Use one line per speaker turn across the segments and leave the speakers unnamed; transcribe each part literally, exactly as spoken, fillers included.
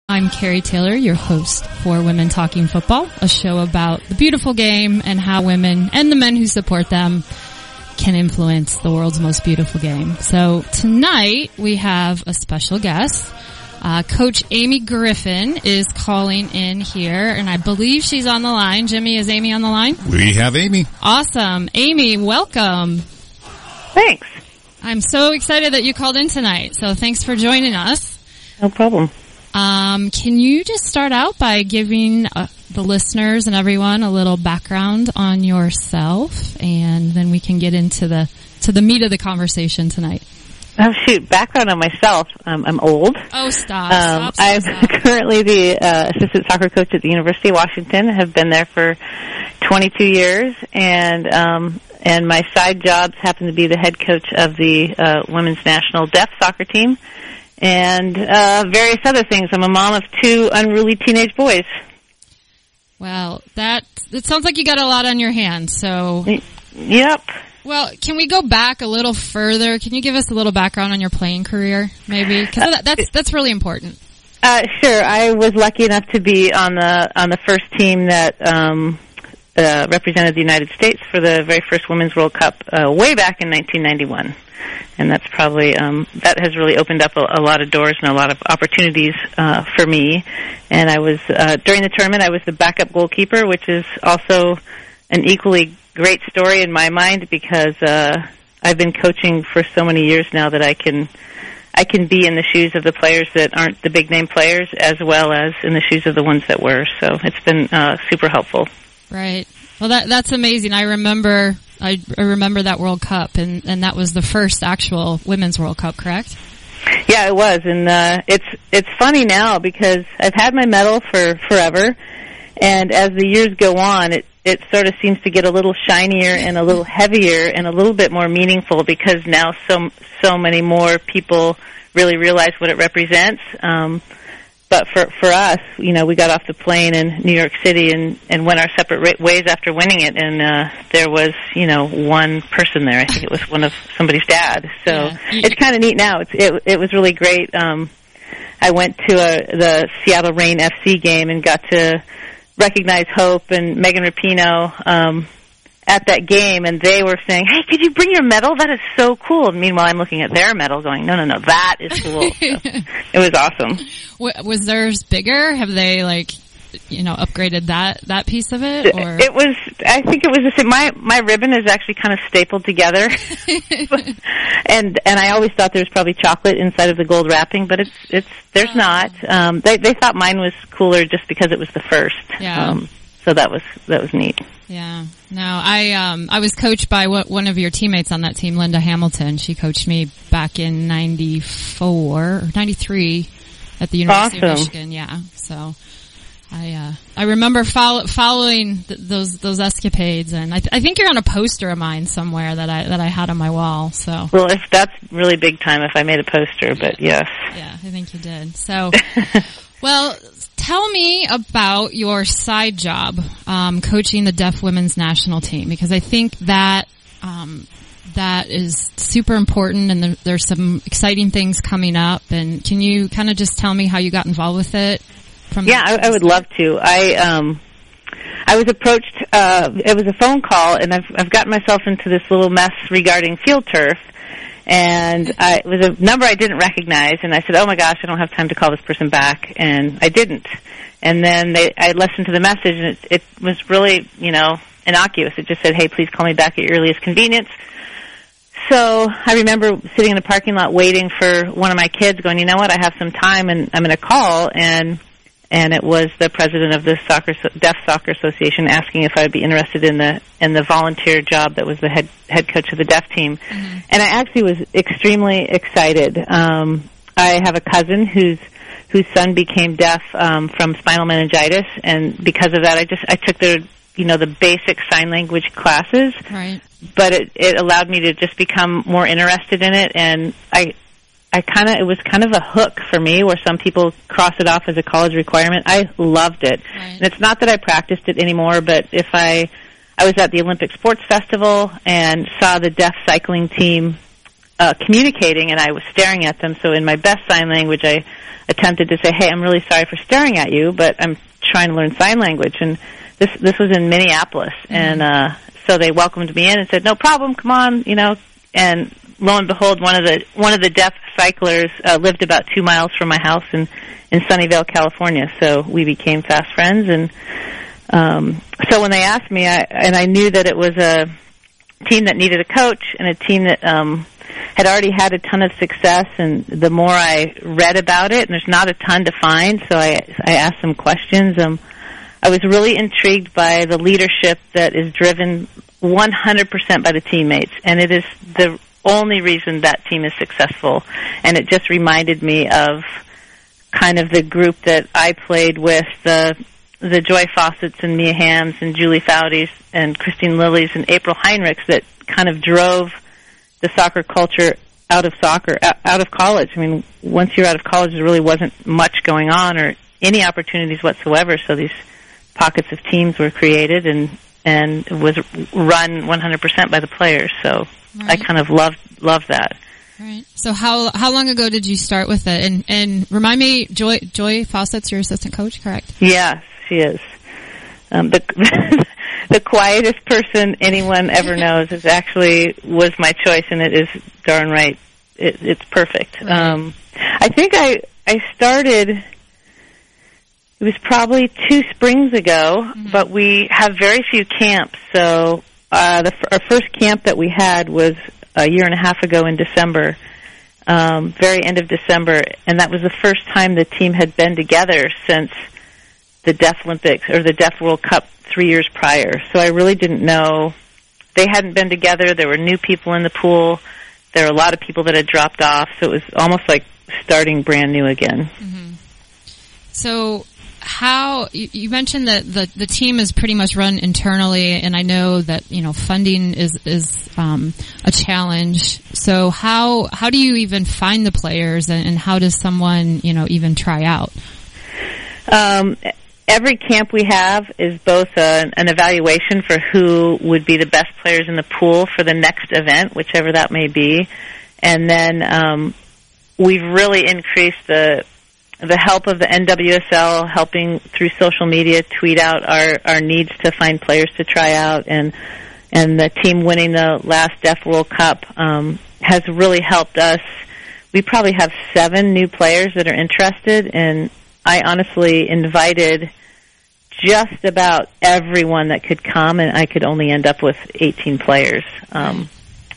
I'm Carrie Taylor, your host for Women Talking Football, a show about the beautiful game and how women and the men who support them can influence the world's most beautiful game. So tonight we have a special guest. Uh, Coach Amy Griffin is calling in here, and I believe she's on the line. Jimmy, is Amy on the line?
We have Amy.
Awesome. Amy, welcome.
Thanks.
I'm so excited that you called in tonight, so thanks for joining us.
No problem.
Um, can you just start out by giving uh, the listeners and everyone a little background on yourself, and then we can get into the to the meat of the conversation tonight.
Oh, shoot. Background on myself. Um, I'm old.
Oh, stop.
Um,
stop, stop
I'm
stop.
currently the uh, assistant soccer coach at the University of Washington. Have been there for twenty-two years, and um, and my side jobs happen to be the head coach of the uh, women's national deaf soccer team, and uh, various other things. I'm a mom of two unruly teenage boys.
Well, that it sounds like you got a lot on your hands. So,
yep.
Well, can we go back a little further? Can you give us a little background on your playing career, maybe? Because that, that's that's really important.
Uh, sure. I was lucky enough to be on the on the first team that um, uh, represented the United States for the very first Women's World Cup uh, way back in nineteen ninety-one, and that's probably um, that has really opened up a, a lot of doors and a lot of opportunities uh, for me. And I was uh, during the tournament, I was the backup goalkeeper, which is also an equally great story in my mind because uh, I've been coaching for so many years now that I can I can be in the shoes of the players that aren't the big name players as well as in the shoes of the ones that were. So it's been uh, super helpful.
Right. Well, that that's amazing. I remember I, I remember that World Cup, and, and that was the first actual Women's World Cup, correct?
Yeah, it was, and uh, it's it's funny now because I've had my medal for forever, and as the years go on, it it sort of seems to get a little shinier and a little heavier and a little bit more meaningful because now so so many more people really realize what it represents. Um, but for for us, you know, we got off the plane in New York City and, and went our separate ways after winning it, and uh, there was, you know, one person there. I think it was one of somebody's dad. So yeah. It's kind of neat now. It's, it it was really great. Um, I went to a, the Seattle Reign F C game and got to recognize Hope and Megan Rapinoe um, at that game, and they were saying, "Hey, could you bring your medal? That is so cool." And meanwhile, I'm looking at their medal going, no, no, no, that is cool. So it was awesome.
Was theirs bigger? Have they, like, you know, upgraded that, that piece of it? Or?
It was, I think it was the same. My, my ribbon is actually kind of stapled together. and, and I always thought there was probably chocolate inside of the gold wrapping, but it's, it's, there's oh. not. Um, they, they thought mine was cooler just because it was the first.
Yeah. Um,
so that was, that was neat.
Yeah. No, I, um, I was coached by one of your teammates on that team, Linda Hamilton. She coached me back in ninety-four or ninety-three at the University
awesome.
of Michigan. Yeah. So. I uh, I remember follow, following th- those those escapades, and I, th- I think you're on a poster of mine somewhere that I that I had on my wall. So
well, if that's really big time, if I made a poster, but yes,
yeah, I think you did. So, well, tell me about your side job, um, coaching the deaf women's national team, because I think that um, that is super important, and there, there's some exciting things coming up. And can you kind of just tell me how you got involved with it? From
yeah, I, I would love to. I um, I was approached. Uh, it was a phone call, and I've I've gotten myself into this little mess regarding field turf, and I, it was a number I didn't recognize. And I said, "Oh my gosh, I don't have time to call this person back," and I didn't. And then they, I listened to the message, and it, it was really, you know, innocuous. It just said, "Hey, please call me back at your earliest convenience." So I remember sitting in the parking lot waiting for one of my kids, going, "You know what? I have some time, and I'm going to call." And And it was the president of the soccer, Deaf Soccer Association asking if I would be interested in the in the volunteer job that was the head head coach of the deaf team. Mm-hmm. And I actually was extremely excited. Um, I have a cousin whose whose son became deaf um, from spinal meningitis, and because of that, I just I took the you know the basic sign language classes.
Right.
But it it allowed me to just become more interested in it, and I. I kind of, it was kind of a hook for me where some people cross it off as a college requirement. I loved it.
Right.
And it's not that I practiced it anymore, but if I, I was at the Olympic Sports Festival and saw the deaf cycling team uh, communicating, and I was staring at them. So in my best sign language, I attempted to say, "Hey, I'm really sorry for staring at you, but I'm trying to learn sign language." And this this was in Minneapolis, mm-hmm. and uh, so they welcomed me in and said, "No problem, come on," you know. And lo and behold, one of the one of the deaf cyclers uh, lived about two miles from my house in in Sunnyvale, California. So we became fast friends, and um, so when they asked me, I, and I knew that it was a team that needed a coach and a team that um, had already had a ton of success. And the more I read about it, and there's not a ton to find, so I I asked some questions. Um, I was really intrigued by the leadership that is driven one hundred percent by the teammates, and it is the only reason that team is successful. And it just reminded me of kind of the group that I played with, the the Joy Fawcett's and Mia Hamms and Julie Foudy's and Christine Lillies and April Heinrichs, that kind of drove the soccer culture out of soccer, out of college. I mean, once you're out of college, there really wasn't much going on or any opportunities whatsoever, so these pockets of teams were created, and and it was run one hundred percent by the players. So right. I kind of loved loved that.
Right. So how how long ago did you start with it? And and remind me, Joy Joy Fawcett's your assistant coach, correct?
Yes, she is. Um, the the quietest person anyone ever knows is actually was my choice, and it is darn right. It, it's perfect. Right. Um, I think I I started. It was probably two springs ago, mm-hmm. but we have very few camps. So uh, the, our first camp that we had was a year and a half ago in December, um, very end of December, and that was the first time the team had been together since the Deaf Olympics or the Deaf World Cup three years prior. So I really didn't know. They hadn't been together. There were new people in the pool. There were a lot of people that had dropped off, so it was almost like starting brand new again.
Mm-hmm. So how you, you mentioned that the the team is pretty much run internally, and I know that you know funding is is um, a challenge. So how how do you even find the players, and, and how does someone you know even try out?
Um, every camp we have is both a, an evaluation for who would be the best players in the pool for the next event, whichever that may be, and then um, we've really increased the the help of the N W S L, helping through social media tweet out our, our needs to find players to try out, and and the team winning the last Deaf World Cup um, has really helped us. We probably have seven new players that are interested, and I honestly invited just about everyone that could come, and I could only end up with eighteen players. Um,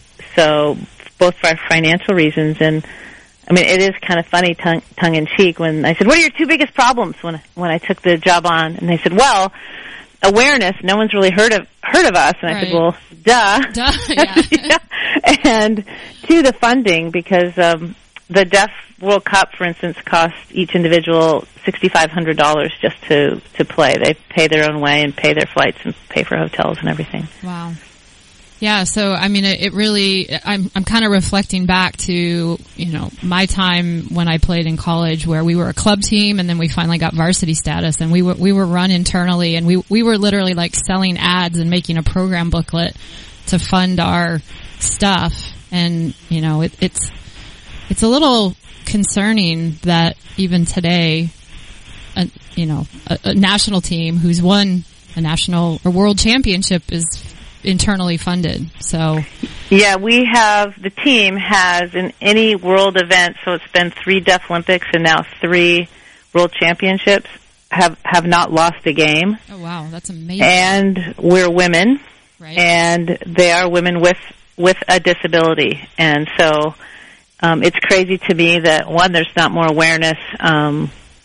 so both for financial reasons, and I mean, it is kind of funny, tongue, tongue in cheek, when I said, "What are your two biggest problems?" when when I took the job on, and they said, "Well, awareness. No one's really heard of heard of us." And I
right.
said, "Well, duh."
Duh. Yeah.
yeah. And two, the funding, because um, the Deaf World Cup, for instance, cost each individual six thousand five hundred dollars just to to play. They pay their own way and pay their flights and pay for hotels and everything.
Wow. Yeah, so I mean, it, it really. I'm I'm kind of reflecting back to you know my time when I played in college, where we were a club team, and then we finally got varsity status, and we were we were run internally, and we we were literally like selling ads and making a program booklet to fund our stuff, and you know it, it's it's a little concerning that even today, a, you know, a, a national team who's won a national or world championship is internally funded. So
yeah, we have, the team has in any world event, so it's been three Deaf Olympics and now three world championships, have have not lost a game.
Oh wow, that's amazing.
And we're women,
right?
And they are women with with a disability, and so um, it's crazy to me that one, there's not more awareness. Um,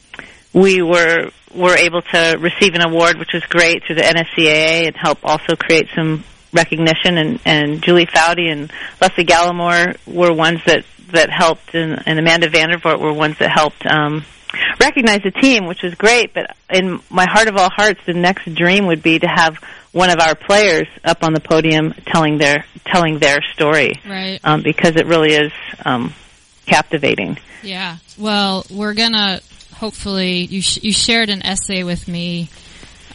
we were were able to receive an award, which was great, through the N S C A A, and help also create some recognition. And, and Julie Foudy and Leslie Gallimore were ones that, that helped, and, and Amanda Vandervoort were ones that helped um, recognize the team, which was great. But in my heart of all hearts, the next dream would be to have one of our players up on the podium telling their telling their story,
right?
Um, because it really is um, captivating.
Yeah. Well, we're gonna. Hopefully, you sh- you shared an essay with me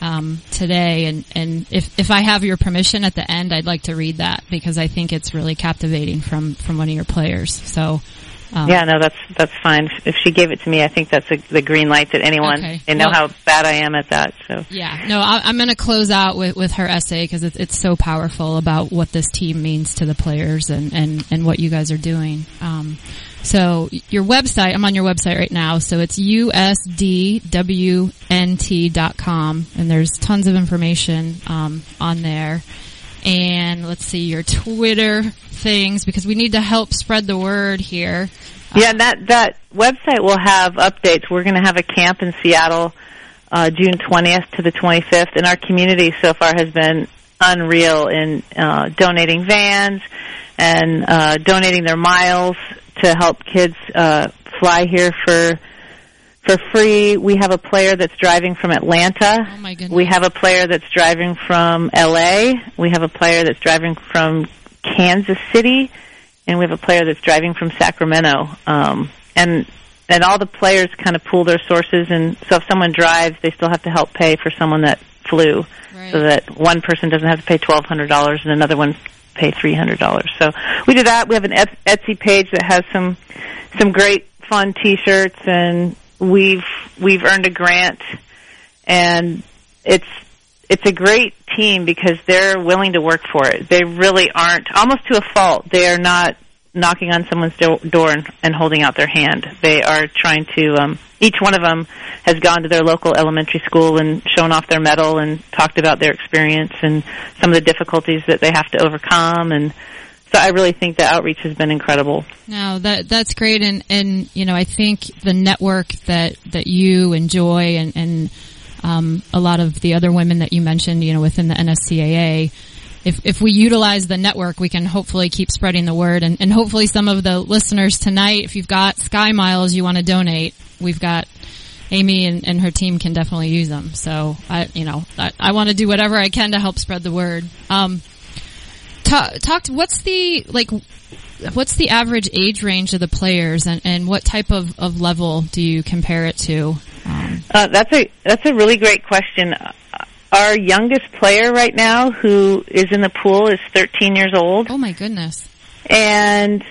um, today, and, and if, if I have your permission at the end, I'd like to read that because I think it's really captivating from, from one of your players. So, um,
yeah, no, that's that's fine. If she gave it to me, I think that's a, the green light that anyone,
okay.
they know
well,
how bad I am at that. So
yeah, no, I, I'm going to close out with, with her essay because it's, it's so powerful about what this team means to the players and, and, and what you guys are doing. Um, so your website, I'm on your website right now, so it's U S D W N T dot com, and there's tons of information um, on there. And let's see, your Twitter things, because we need to help spread the word here.
Yeah, that that website will have updates. We're going to have a camp in Seattle uh, June twentieth to the twenty-fifth, and our community so far has been unreal in uh, donating vans and uh, donating their miles to help kids uh, fly here for for free. We have a player that's driving from Atlanta.
Oh my goodness.
We have a player that's driving from L A. We have a player that's driving from Kansas City, and we have a player that's driving from Sacramento. Um, and and all the players kind of pool their sources, and so if someone drives, they still have to help pay for someone that flew, right, so that one person doesn't have to pay twelve hundred dollars and another one pay three hundred dollars. So we do that. We have an Etsy page that has some some great fun T-shirts, and we've we've earned a grant, and it's it's a great team because they're willing to work for it. They really aren't, almost to a fault, they are not knocking on someone's do- door and, and holding out their hand. They are trying to, um, each one of them has gone to their local elementary school and shown off their medal and talked about their experience and some of the difficulties that they have to overcome. And so I really think the outreach has been incredible.
No, that that's great, and and you know, I think the network that that you enjoy and and um, a lot of the other women that you mentioned, you know, within the N S C A A, if if we utilize the network, we can hopefully keep spreading the word, and and hopefully some of the listeners tonight, if you've got Sky Miles you want to donate, we've got Amy and, and her team can definitely use them. So I, you know, I, I want to do whatever I can to help spread the word. Um, talk, talk to, what's the, like, what's the average age range of the players, and, and what type of, of level do you compare it to? Um,
uh, that's a, that's a really great question. Our youngest player right now who is in the pool is thirteen years old.
Oh my goodness.
And,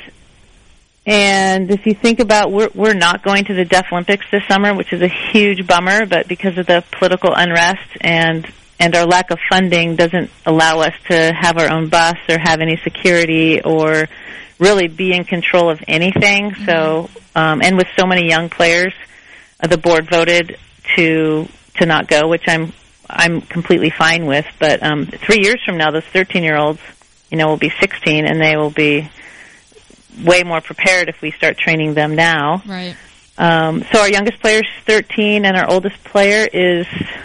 and if you think about, we're, we're not going to the Deaf Olympics this summer, which is a huge bummer, but because of the political unrest and, and our lack of funding doesn't allow us to have our own bus or have any security or really be in control of anything. Mm-hmm. So, um, and with so many young players, uh, the board voted to, to not go, which I'm, I'm completely fine with. But, um, three years from now, those thirteen year olds, you know, will be sixteen, and they will be way more prepared if we start training them now.
Right.
Um, so our youngest player is thirteen, and our oldest player is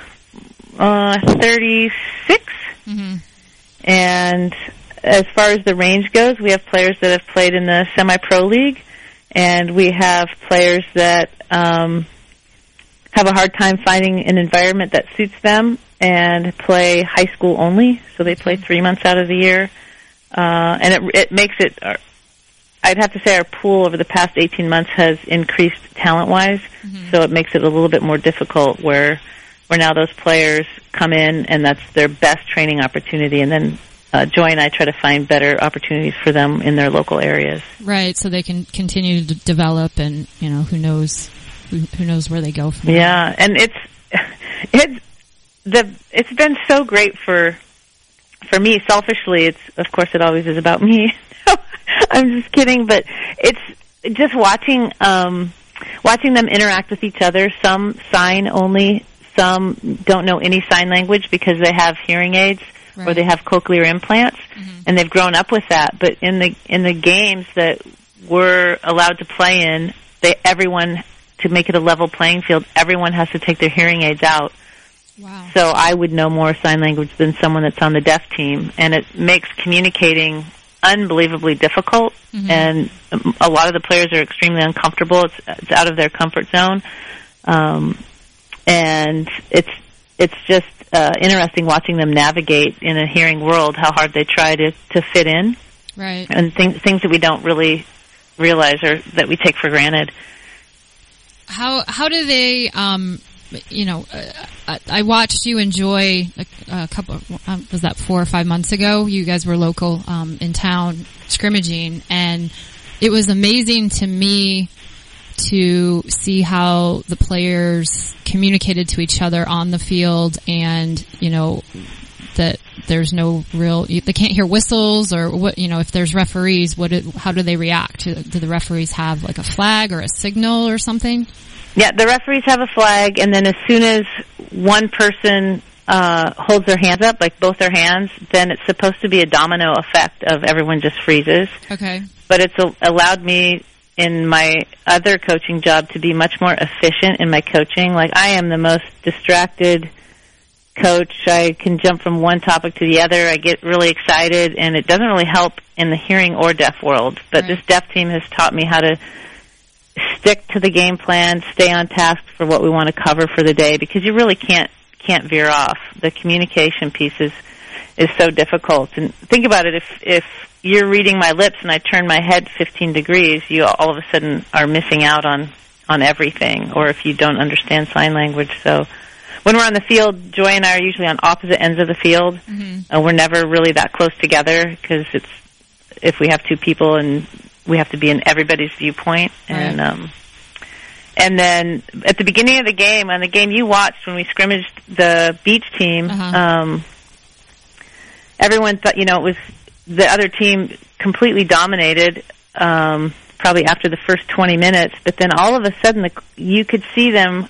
uh, thirty-six. Mm-hmm. And as far as the range goes, we have players that have played in the semi-pro league, and we have players that um, have a hard time finding an environment that suits them and play high school only. So they play three months out of the year, uh, and it, it makes it. Uh, I'd have to say our pool over the past eighteen months has increased talent-wise, mm-hmm. so it makes it a little bit more difficult where where now those players come in and that's their best training opportunity, and then uh, Joy and I try to find better opportunities for them in their local areas.
Right, so they can continue to d- develop, and you know, who knows who, who knows where they go from there.
Yeah, and it's it's the it's been so great for for me selfishly. It's of course it always is about me. I'm just kidding, but it's just watching um, watching them interact with each other. Some sign only, some don't know any sign language because they have hearing aids, right, or they have cochlear implants, mm-hmm. and they've grown up with that. But in the in the games that we're allowed to play in, they everyone to make it a level playing field, everyone has to take their hearing aids out.
Wow.
So I would know more sign language than someone that's on the deaf team, and it makes communicating unbelievably difficult, mm-hmm. and a lot of the players are extremely uncomfortable. It's, it's out of their comfort zone, um, and it's it's just uh, interesting watching them navigate in a hearing world. How hard they try to, to fit in,
right?
And things things that we don't really realize or that we take for granted.
How how do they, um, you know? Uh, I, I watched you enjoy a, a couple, um, was that four or five months ago? You guys were local, um, in town scrimmaging, and it was amazing to me to see how the players communicated to each other on the field, and, you know, that there's no real, they can't hear whistles or what, you know, if there's referees, what, it, how do they react? Do, do the referees have like a flag or a signal or something?
Yeah, the referees have a flag, and then as soon as one person uh holds their hands up, like both their hands, then it's supposed to be a domino effect of everyone just freezes.
Okay.
But it's a, allowed me in my other coaching job to be much more efficient in my coaching. Like, I am the most distracted coach. I can jump from one topic to the other. I get really excited, and it doesn't really help in the hearing or deaf world. But
right.
This deaf team has taught me how to stick to the game plan, stay on task for what we want to cover for the day, because you really can't can't veer off. The communication piece is, is so difficult. And think about it, if if you're reading my lips and I turn my head fifteen degrees, you all of a sudden are missing out on, on everything, or if you don't understand sign language. So when we're on the field, Joy and I are usually on opposite ends of the field. Mm-hmm. Uh, we're never really that close together, because it's, if we have two people and we have to be in everybody's viewpoint. Right. And um, and then at the beginning of the game, on the game you watched when we scrimmaged the beach team, uh-huh. um, everyone thought, you know, it was the other team completely dominated, um, probably after the first twenty minutes. But then all of a sudden, the, you could see them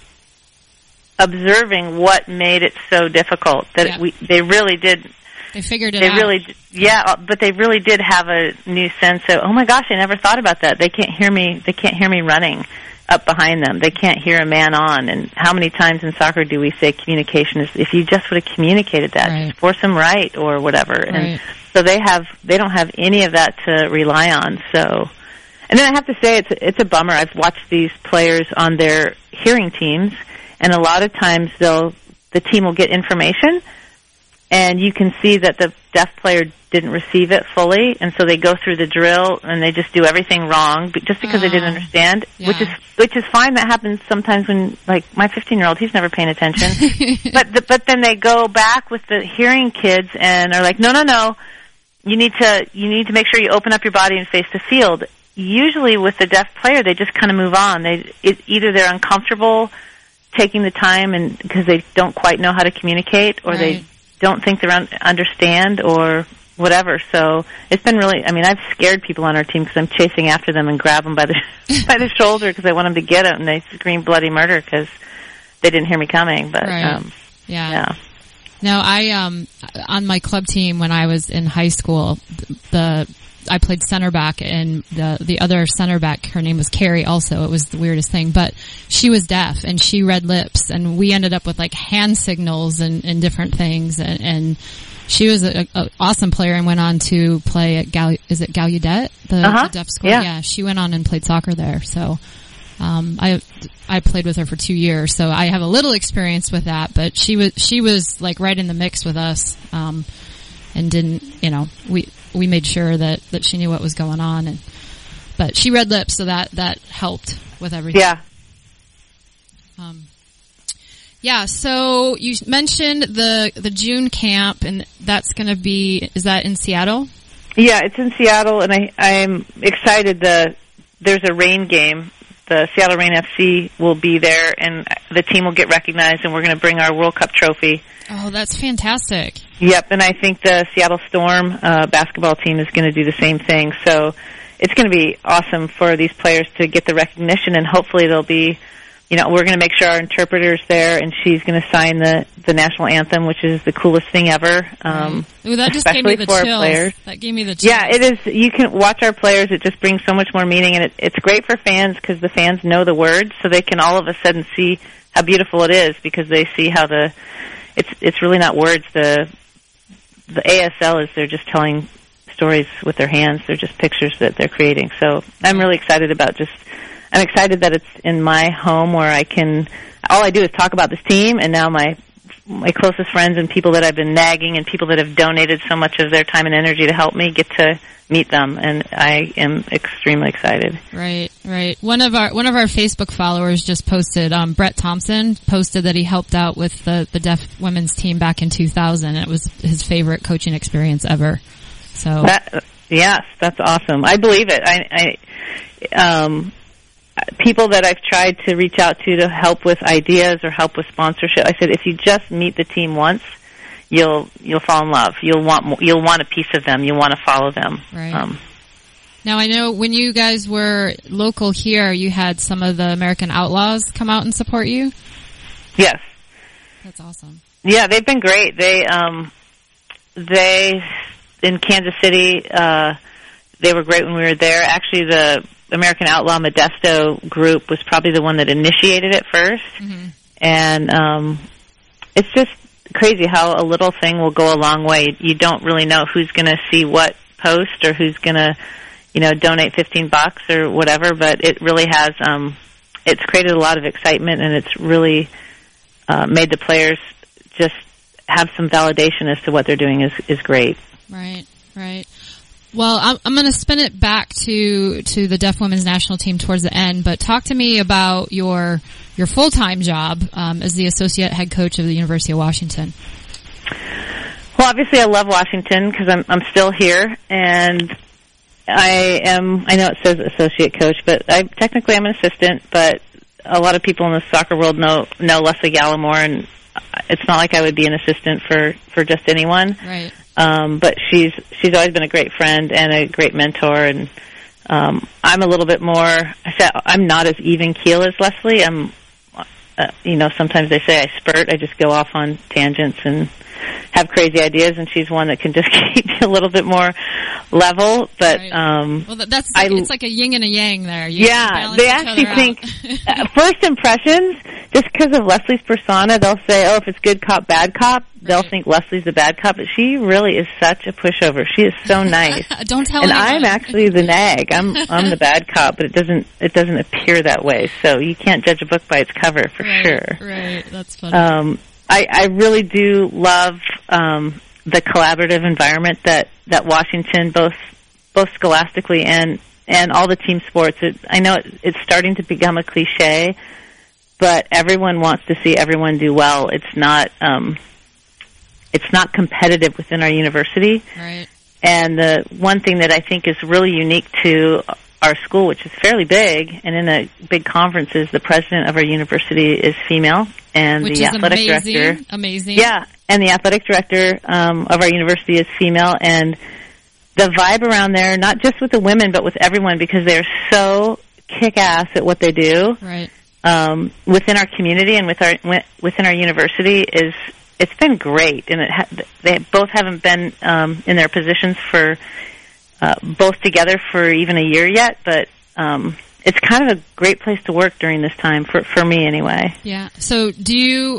observing what made it so difficult. That yeah. we they really did.
They figured it
they
out.
Really, yeah, but they really did have a new sense of, oh my gosh, I never thought about that. They can't hear me. They can't hear me running up behind them. They can't hear a man on. And how many times in soccer do we say communication is? If you just would have communicated that, right. just force them right or whatever. Right. And so they have, they don't have any of that to rely on. So, and then I have to say, it's it's a bummer. I've watched these players on their hearing teams, and a lot of times they'll the team will get information, and you can see that the deaf player didn't receive it fully, and so they go through the drill and they just do everything wrong just because uh, they didn't understand, yeah. which is which is fine. That happens sometimes when, like, my fifteen-year-old, he's never paying attention. but the, but then they go back with the hearing kids and are like, no, no, no, you need to you need to make sure you open up your body and face the field. Usually with the deaf player, they just kind of move on. They it, either they're uncomfortable taking the time and because they don't quite know how to communicate, or right. they don't think they un- understand, or whatever. So it's been really, I mean, I've scared people on our team because I'm chasing after them and grab them by the by the shoulder because I want them to get it, and they scream bloody murder because they didn't hear me coming. But
right.
um,
yeah.
yeah.
No, I um on my club team when I was in high school, the I played center back, and the the other center back, her name was Carrie also. It was the weirdest thing, but she was deaf and she read lips, and we ended up with like hand signals and, and different things, and, and she was an awesome player and went on to play at Gal, is it Gallaudet, the,
uh-huh.
the deaf school?
Yeah.
yeah, she went on and played soccer there. So um I I played with her for two years, so I have a little experience with that, but she was she was like right in the mix with us, um and didn't, you know, we we made sure that, that she knew what was going on, and but she read lips, so that, that helped with everything.
Yeah.
Um, yeah, so you mentioned the the June camp, and that's going to be, is that in Seattle?
Yeah, it's in Seattle, and I, I'm excited that there's a rain game. The Seattle Rain F C will be there, and the team will get recognized, and we're going to bring our World Cup trophy.
Oh, that's fantastic.
Yep, and I think the Seattle Storm uh, basketball team is going to do the same thing. So it's going to be awesome for these players to get the recognition, and hopefully they'll be, you know, we're going to make sure our interpreter's there, and she's going to sign the, the national anthem, which is the coolest thing ever. Um,
right. Ooh, that just gave me the chills. That gave me the chills.
Yeah, it is. You can watch our players. It just brings so much more meaning, and it, it's great for fans because the fans know the words, so they can all of a sudden see how beautiful it is because they see how the it's it's really not words. The the A S L is they're just telling stories with their hands. They're just pictures that they're creating. So I'm really excited about just. I'm excited that it's in my home where I can, all I do is talk about this team, and now my my closest friends and people that I've been nagging and people that have donated so much of their time and energy to help me get to meet them, and I am extremely excited.
Right, right. One of our one of our Facebook followers just posted. Um, Brett Thompson posted that he helped out with the the deaf women's team back in two thousand. It was his favorite coaching experience ever. So
that, yes, that's awesome. I believe it. I, I um, people that I've tried to reach out to to help with ideas or help with sponsorship, I said if you just meet the team once, you'll you'll fall in love. You'll want you'll want a piece of them. You'll want to follow them.
Right.
Um,
now I know when you guys were local here, you had some of the American Outlaws come out and support you.
Yes.
That's awesome.
Yeah, they've been great. They um they in Kansas City uh they were great when we were there. Actually, the American Outlaw Modesto group was probably the one that initiated it first. Mm-hmm. And um it's just crazy how a little thing will go a long way. You don't really know who's going to see what post or who's going to, you know, donate fifteen bucks or whatever, but it really has, um, it's created a lot of excitement, and it's really uh, made the players just have some validation as to what they're doing is, is great.
Right, right. Well, I'm, I'm going to spin it back to, to the Deaf Women's National Team towards the end, but talk to me about your your full-time job um, as the associate head coach of the University of Washington.
Well, obviously I love Washington because I'm I'm still here, and I am, I know it says associate coach, but I technically I'm an assistant, but a lot of people in the soccer world know know Leslie Gallimore, and it's not like I would be an assistant for, for just anyone.
Right.
Um, but she's she's always been a great friend and a great mentor, and um, I'm a little bit more. I said I'm not as even keel as Leslie. I'm, uh, you know, sometimes they say I spurt. I just go off on tangents and have crazy ideas, and she's one that can just keep me a little bit more level. But
right.
um,
well, that's like, I, it's like a yin and a yang there. You
yeah, they actually think uh, first impressions. Just because of Leslie's persona, they'll say, "Oh, if it's good cop, bad cop," they'll right. think Leslie's the bad cop. But she really is such a pushover. She is so nice.
Don't tell
and
anyone.
I'm actually the nag. I'm I'm the bad cop, but it doesn't it doesn't appear that way. So you can't judge a book by its cover for
right,
sure.
Right, that's funny.
Um, I, I really do love um, the collaborative environment that, that Washington, both both scholastically and and all the team sports. It, I know it, it's starting to become a cliche, but everyone wants to see everyone do well. It's not um, it's not competitive within our university.
Right.
And the one thing that I think is really unique to our school, which is fairly big, and in a big conference, is the president of our university is female, and
which
the
is
athletic
amazing,
director,
amazing,
yeah, and the athletic director um, of our university is female, and the vibe around there, not just with the women, but with everyone, because they're so kick-ass at what they do,
right,
um, within our community and with our within our university is. It's been great, and it ha- they both haven't been um, in their positions for. Uh, both together for even a year yet, but um, it's kind of a great place to work during this time, for for me anyway.
Yeah. So do you,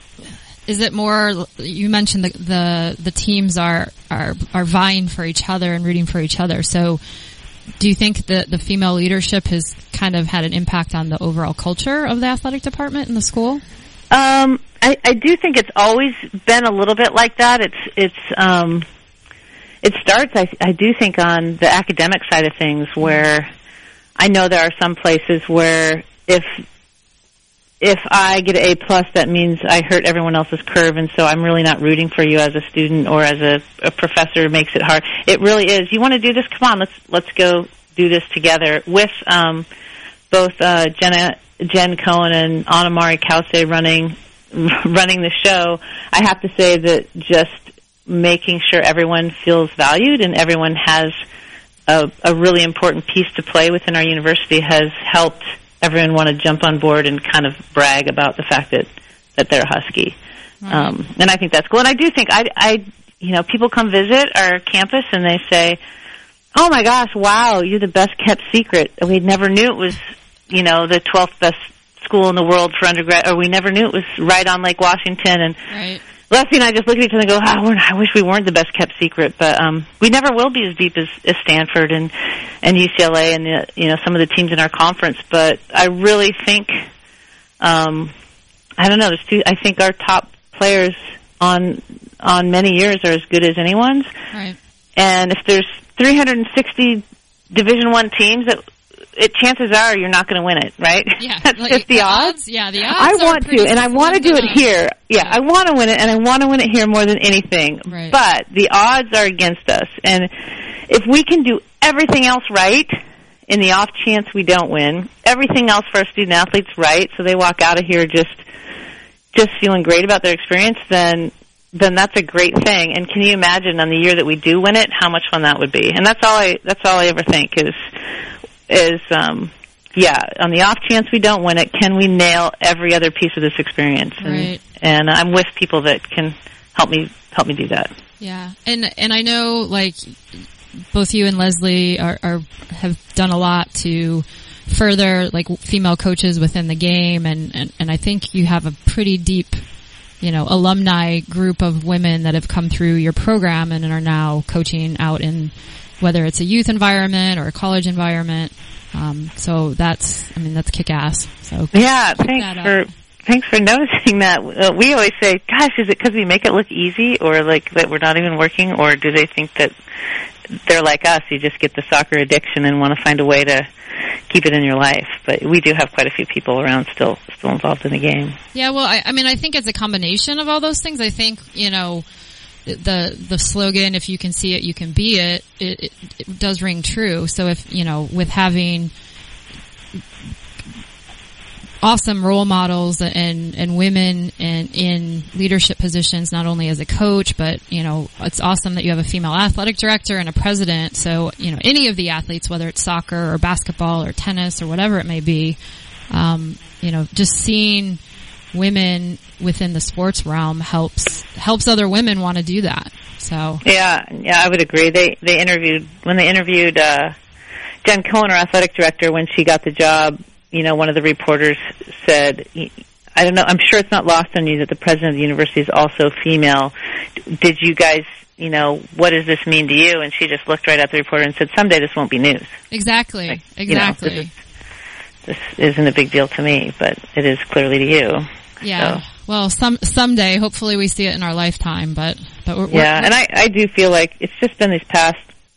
is it more, you mentioned the, the, the teams are, are, are vying for each other and rooting for each other. So do you think that the female leadership has kind of had an impact on the overall culture of the athletic department in the school?
Um, I, I do think it's always been a little bit like that. It's, it's, um, It starts, I, I do think, on the academic side of things, where I know there are some places where if if I get an A plus, that means I hurt everyone else's curve, and so I'm really not rooting for you as a student or as a, a professor. It makes it hard. It really is. You want to do this? Come on, let's let's go do this together. With um, both uh, Jenna, Jen Cohen and Anna-Mari Kause running running the show, I have to say that just making sure everyone feels valued and everyone has a, a really important piece to play within our university has helped everyone want to jump on board and kind of brag about the fact that, that they're Husky. Right. Um, and I think that's cool. And I do think, I, I, you know, people come visit our campus and they say, oh my gosh, wow, you're the best kept secret. We never knew it was, you know, the twelfth best school in the world for undergrad, or we never knew it was right on Lake Washington. And
right.
Leslie and I just look at each other and go, oh, we're not, I wish we weren't the best kept secret, but um, we never will be as deep as, as Stanford and, and U C L A and the, you know, some of the teams in our conference. But I really think, um, I don't know, there's two, I think our top players on on many years are as good as anyone's.
Right.
And if there's three hundred sixty Division One teams, that it chances are you're not going to win it, right?
Yeah,
that's
like
just the,
the
odds.
odds. Yeah, the odds.
I
are
want to, and I want to do it here. Yeah, I want to win it, and I want to win it here more than anything.
Right.
But the odds are against us, and if we can do everything else right, in the off chance we don't win, everything else for our student athletes right, so they walk out of here just just feeling great about their experience, then then that's a great thing. And can you imagine on the year that we do win it, how much fun that would be? And that's all I that's all I ever think is is um yeah, on the off chance we don't win it, can we nail every other piece of this experience? And,
right.
and I'm with people that can help me help me do that.
Yeah. And and I know like both you and Leslie are, are have done a lot to further like female coaches within the game, and, and, and I think you have a pretty deep, you know, alumni group of women that have come through your program and are now coaching out in whether it's a youth environment or a college environment. Um, so that's, I mean, that's kick-ass. So
yeah, thanks for thanks for noticing that. Uh, we always say, "Gosh, is it because we make it look easy, or like that we're not even working, or do they think that they're like us? You just get the soccer addiction and want to find a way to keep it in your life." But we do have quite a few people around still still involved in the game.
Yeah, well, I, I mean, I think it's a combination of all those things. I think, you know, the the slogan, if you can see it, you can be it, it, it, it does ring true. So if, you know, with having awesome role models and, and women in, in leadership positions, not only as a coach, but, you know, it's awesome that you have a female athletic director and a president. So, you know, any of the athletes, whether it's soccer or basketball or tennis or whatever it may be, um, you know, just seeing women within the sports realm helps, helps other women want to do that. So. Yeah,
yeah, I would agree. They, they interviewed, when they interviewed, uh, Jen Cohen, our athletic director, when she got the job, you know, one of the reporters said, I don't know, I'm sure it's not lost on you that the president of the university is also female. Did you guys, you know, what does this mean to you? And she just looked right at the reporter and said, someday this won't be news.
Exactly,
like,
exactly.
You know, this, is, this isn't a big deal to me, but it is clearly to you.
Yeah, so. Well, some someday, hopefully we see it in our lifetime, but, but we're...
Yeah,
we're,
and I, I do feel like it's just been these past,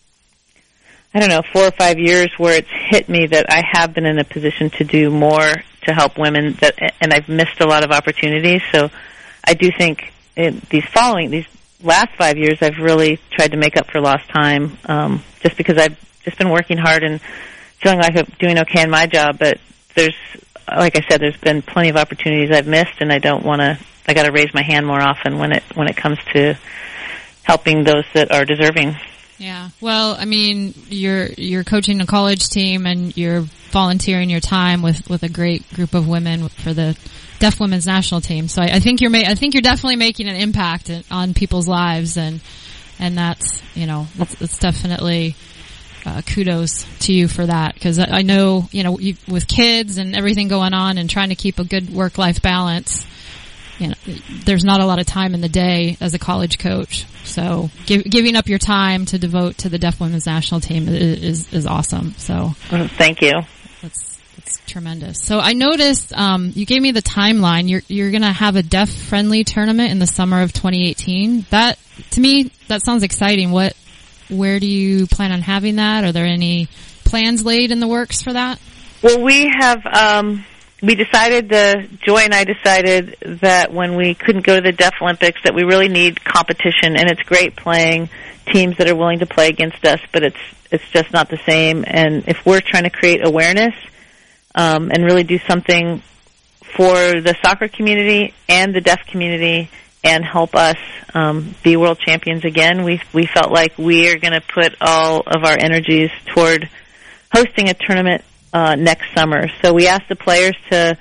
I don't know, four or five years where it's hit me that I have been in a position to do more to help women, that, and I've missed a lot of opportunities. So I do think in these following, these last five years, I've really tried to make up for lost time, um, just because I've just been working hard and feeling like I'm doing okay in my job. But there's, like I said, there's been plenty of opportunities I've missed, and I don't want to, I got to raise my hand more often when it, when it comes to helping those that are deserving.
Yeah. Well, I mean, you're you're coaching a college team and you're volunteering your time with, with a great group of women for the Deaf Women's National Team. So I, I think you're ma- I think you're definitely making an impact on people's lives, and and that's, you know, it's, it's definitely uh, kudos to you for that, because I, I know, you know, you, with kids and everything going on and trying to keep a good work-life balance, you know, there's not a lot of time in the day as a college coach. So give, giving up your time to devote to the Deaf Women's National Team is, is, is awesome. So
thank you.
That's, that's tremendous. So I noticed, um, you gave me the timeline. You're, you're going to have a deaf friendly tournament in the summer of twenty eighteen. That, to me, that sounds exciting. What, where do you plan on having that? Are there any plans laid in the works for that?
Well, we have, um, We decided, the Joy and I decided that when we couldn't go to the Deaf Olympics, that we really need competition, and it's great playing teams that are willing to play against us, but it's it's just not the same. And if we're trying to create awareness um, and really do something for the soccer community and the deaf community and help us um, be world champions again, we we felt like we are going to put all of our energies toward hosting a tournament Uh, next summer. So we asked the players to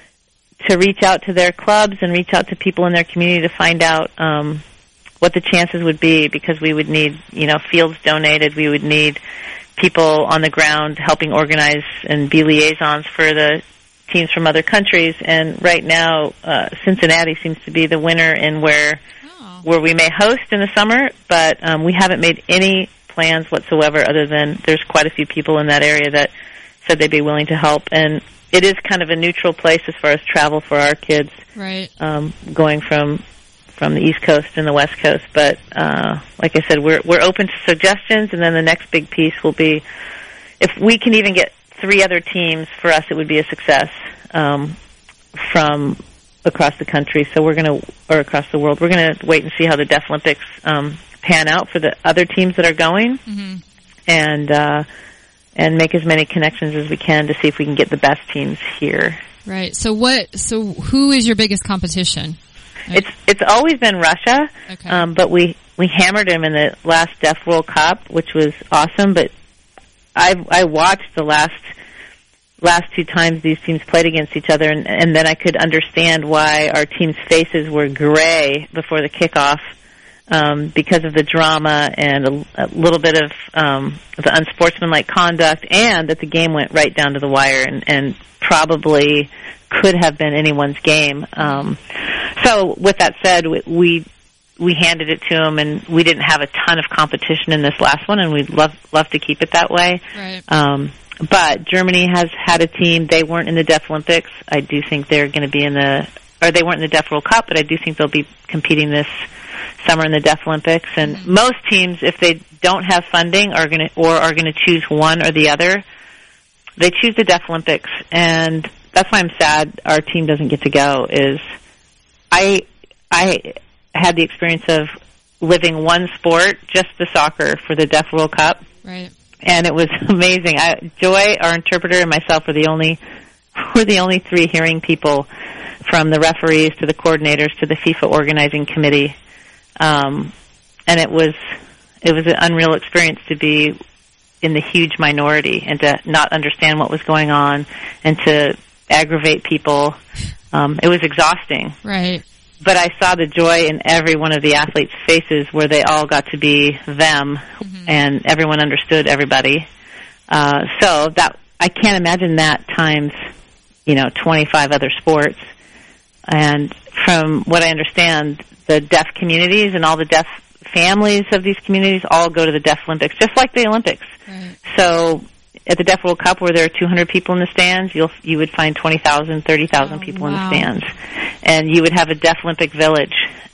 to reach out to their clubs and reach out to people in their community to find out um, what the chances would be, because we would need, you know, fields donated. We would need people on the ground helping organize and be liaisons for the teams from other countries. And right now, uh, Cincinnati seems to be the winner in where oh. where we may host in the summer, but um, we haven't made any plans whatsoever other than there's quite a few people in that area that said they'd be willing to help, and it is kind of a neutral place as far as travel for our kids.
Right.
Um, going from from the East Coast and the West Coast. But uh, like I said, we're we're open to suggestions, and then the next big piece will be if we can even get three other teams. For us, it would be a success um, from across the country. So we're going to, or across the world, we're going to wait and see how the Deaf Olympics um, pan out for the other teams that are going, mm-hmm. and uh, and make as many connections as we can to see if we can get the best teams here.
Right. So what? So who is your biggest competition?
It's it's always been Russia,
okay.
um, but we, we hammered them in the last Deaf World Cup, which was awesome. But I I watched the last last two times these teams played against each other, and, and then I could understand why our team's faces were gray before the kickoff um, because of the drama and a, a little bit of um, the unsportsmanlike conduct, and that the game went right down to the wire and, and probably could have been anyone's game. Um, so with that said, we we handed it to them, and we didn't have a ton of competition in this last one, and we'd love love to keep it that way.
Right.
Um, but Germany has had a team. They weren't in the Deaf Olympics. I do think they're going to be in the, or they weren't in the Deaf World Cup, but I do think they'll be competing this summer in the Deaf Olympics. And mm-hmm. most teams, if they don't have funding, are going to or are going to choose one or the other. They choose the Deaf Olympics, and that's why I'm sad our team doesn't get to go. Is I I had the experience of living one sport, just the soccer, for the Deaf World Cup,
right?
And it was amazing. I, Joy, our interpreter, and myself were the only were the only three hearing people, from the referees to the coordinators to the FIFA organizing committee, um, and it was it was an unreal experience to be in the huge minority and to not understand what was going on and to aggravate people. Um, it was exhausting.
Right.
But I saw the joy in every one of the athletes' faces where they all got to be them, mm-hmm. and everyone understood everybody. Uh, so that I can't imagine that times, you know, twenty-five other sports. And from what I understand, the deaf communities and all the deaf families of these communities all go to the Deaf Olympics, just like the Olympics.
Right.
So at the Deaf World Cup, where there are two hundred people in the stands, you'll you would find twenty thousand, thirty thousand
oh,
people
wow.
in the stands, and you would have a Deaf Olympic village.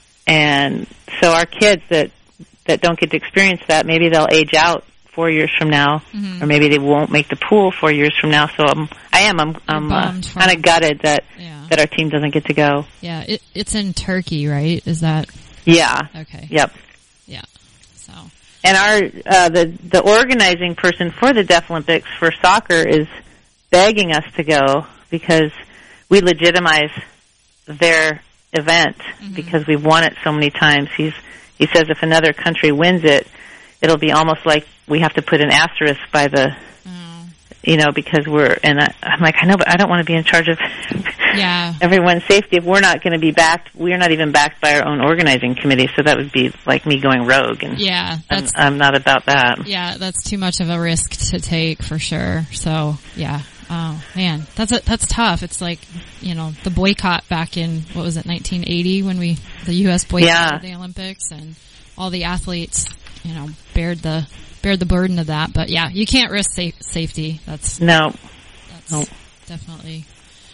And so our kids that that don't get to experience that, maybe they'll age out four years from now, mm-hmm. or maybe they won't make the pool four years from now. So I'm, I am I'm, I'm uh, kind of gutted that
yeah.
that our team doesn't get to go.
Yeah, it, it's in Turkey, right? Is that?
Yeah.
Okay.
Yep.
Yeah. So.
And our uh, the the organizing person for the Deaf Olympics for soccer is begging us to go because we legitimize their event, mm-hmm. because we've won it so many times. He's he says if another country wins it, it'll be almost like we have to put an asterisk by the, mm. you know, because we're. And I, I'm like, I know, but I don't want to be in charge of
yeah.
everyone's safety if we're not going to be backed. We're not even backed by our own organizing committee, so that would be like me going rogue. And
yeah, that's,
I'm, I'm not about that.
Yeah, that's too much of a risk to take for sure. So yeah, oh man, that's a, that's tough. It's like, you know, the boycott back in what was it, nineteen eighty, when we the U S boycotted yeah. the Olympics, and all the athletes, you know, bared the bared the burden of that. But yeah, you can't risk sa- safety. That's
no,
that's
no.
definitely.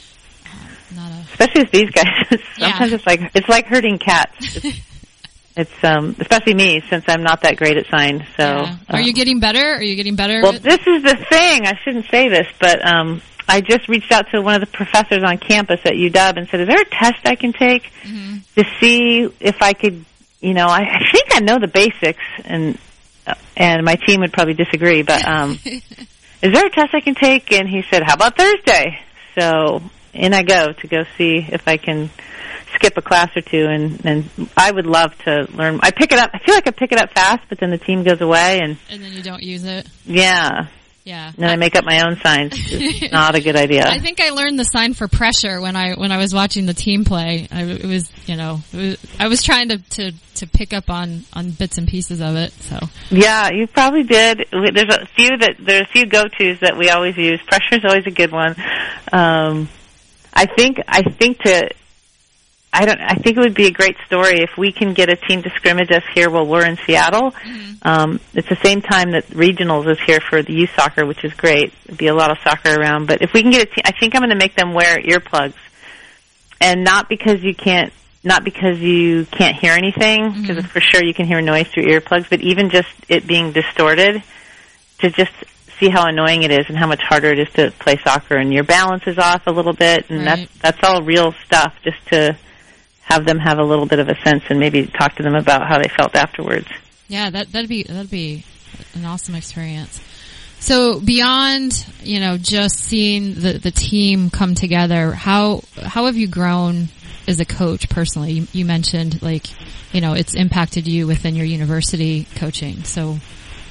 Not a
especially with these guys. Sometimes
yeah.
it's like it's like herding cats. It's, it's um especially me, since I'm not that great at signs. So
yeah. Are
um,
you getting better? Are you getting better?
Well, this is the thing. I shouldn't say this, but um I just reached out to one of the professors on campus at U W and said, "Is there a test I can take mm-hmm. to see if I could, you know, I, I think I know the basics," and uh, and my team would probably disagree, but um is there a test I can take? And he said, "How about Thursday?" So in I go to go see if I can skip a class or two, and, and I would love to learn. I pick it up. I feel like I pick it up fast, but then the team goes away, and
and then you don't use it.
Yeah.
Yeah.
And then I make up my own signs. It's not a good idea.
I think I learned the sign for pressure when I when I was watching the team play. I, it was, you know, it was, I was trying to, to, to pick up on, on bits and pieces of it. So
yeah, you probably did. There's a few that there's a few go-tos that we always use. Pressure is always a good one. Um, I think I think to I don't I think it would be a great story if we can get a team to scrimmage us here while we're in Seattle. Mm-hmm. Um, it's the same time that regionals is here for the youth soccer, which is great. There'd be a lot of soccer around, but if we can get a team, I think I'm going to make them wear earplugs, and not because you can't not because you can't hear anything, because mm-hmm. for sure you can hear noise through earplugs, but even just it being distorted, to just see how annoying it is and how much harder it is to play soccer, and your balance is off a little bit, and
right.
that's that's all real stuff, just to have them have a little bit of a sense and maybe talk to them about how they felt afterwards.
Yeah, that that'd be that'd be an awesome experience. So beyond, you know, just seeing the the team come together, how how have you grown as a coach personally? You, you mentioned, like, you know, it's impacted you within your university coaching. So,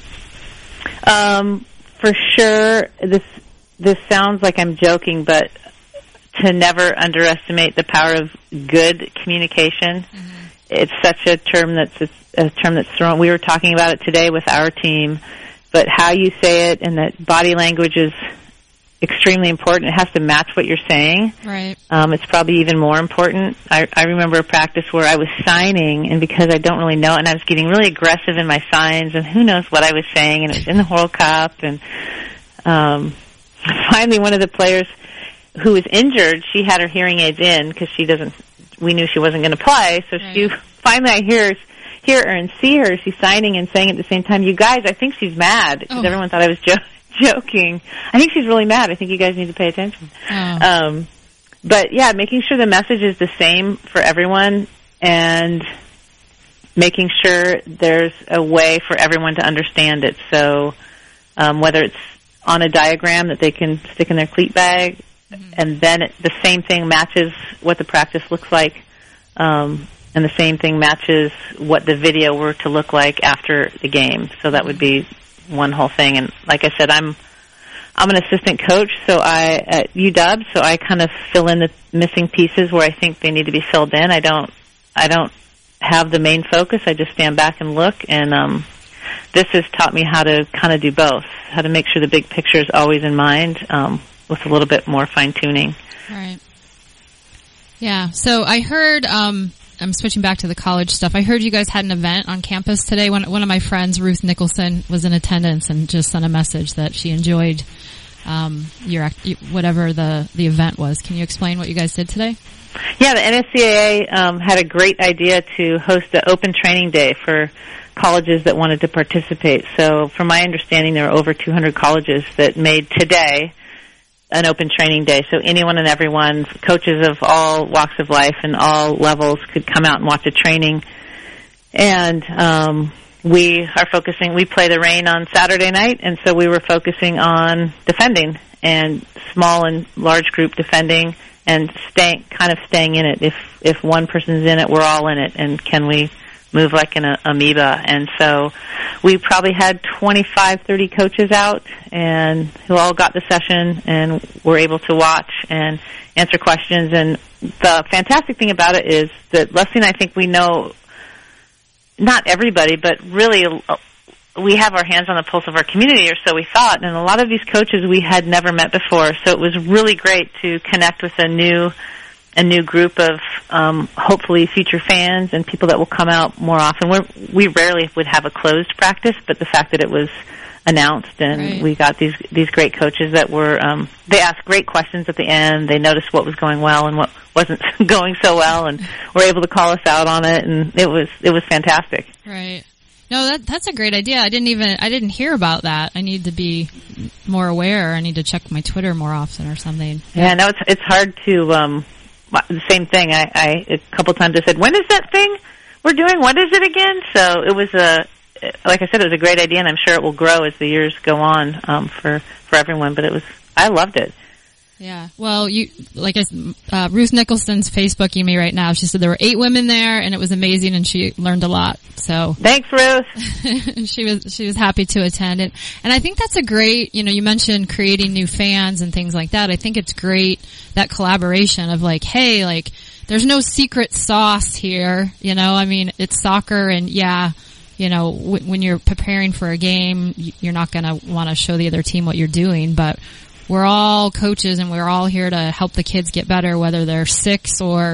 um, for sure, this this sounds like I'm joking, but to never underestimate the power of good communication. Mm-hmm. It's such a term that's it's a term that's thrown. We were talking about it today with our team, but how you say it and that body language is extremely important. It has to match what you're saying.
Right.
Um, it's probably even more important. I, I remember a practice where I was signing, and because I don't really know it, and I was getting really aggressive in my signs, and who knows what I was saying, and it was in the World Cup, and um, finally one of the players who was injured, she had her hearing aids in because she doesn't. We knew she wasn't going to play, so right. she finally I hear hear her and see her. She's signing and saying at the same time, "You guys, I think she's mad," because oh. everyone thought I was jo- joking. I think she's really mad. I think you guys need to pay attention.
Oh.
Um, but yeah, making sure the message is the same for everyone, and making sure there's a way for everyone to understand it. So um, whether it's on a diagram that they can stick in their cleat bag. Mm-hmm. And then it, the same thing matches what the practice looks like, um, and the same thing matches what the video were to look like after the game. So that would be one whole thing. And like I said, I'm I'm an assistant coach, so I at U W, so I kind of fill in the missing pieces where I think they need to be filled in. I don't I don't have the main focus. I just stand back and look. And um, this has taught me how to kind of do both, how to make sure the big picture is always in mind. Um, with a little bit more fine-tuning.
Right. Yeah, so I heard, um, I'm switching back to the college stuff. I heard you guys had an event on campus today. One, one of my friends, Ruth Nicholson, was in attendance and just sent a message that she enjoyed um, your whatever the, the event was. Can you explain what you guys did today?
Yeah, the N S C A A um, had a great idea to host an open training day for colleges that wanted to participate. So from my understanding, there are over two hundred colleges that made today an open training day, so anyone and everyone, coaches of all walks of life and all levels, could come out and watch a training. And um, we are focusing, we play the Rain on Saturday night, and so we were focusing on defending, and small and large group defending, and staying, kind of staying in it. If if one person's in it, we're all in it, and can we move like an amoeba? And so we probably had twenty-five, thirty coaches out, and who all got the session and were able to watch and answer questions. And the fantastic thing about it is that Leslie and I think we know not everybody, but really we have our hands on the pulse of our community, or so we thought. And a lot of these coaches we had never met before, so it was really great to connect with a new a new group of um, hopefully future fans and people that will come out more often. We're, we rarely would have a closed practice, but the fact that it was announced and
right.
we got these these great coaches that were um, they asked great questions at the end. They noticed what was going well and what wasn't going so well, and were able to call us out on it. And it was it was fantastic.
Right. No, that that's a great idea. I didn't even I didn't hear about that. I need to be more aware. I need to check my Twitter more often or something.
Yeah, no, it's it's hard to. Um, The same thing. I, I a couple times I said, "When is that thing we're doing? What is it again?" So it was a, like I said, it was a great idea, and I'm sure it will grow as the years go on um, for for everyone. But it was, I loved it.
Yeah. Well, you like I, uh, Ruth Nicholson's Facebooking me right now. She said there were eight women there, and it was amazing, and she learned a lot. So
thanks, Ruth.
she was she was happy to attend, and and I think that's a great. You know, you mentioned creating new fans and things like that. I think it's great that collaboration of like, hey, like there's no secret sauce here. You know, I mean, it's soccer, and yeah. You know, w- when you're preparing for a game, you're not going to want to show the other team what you're doing, but we're all coaches and we're all here to help the kids get better, whether they're six or,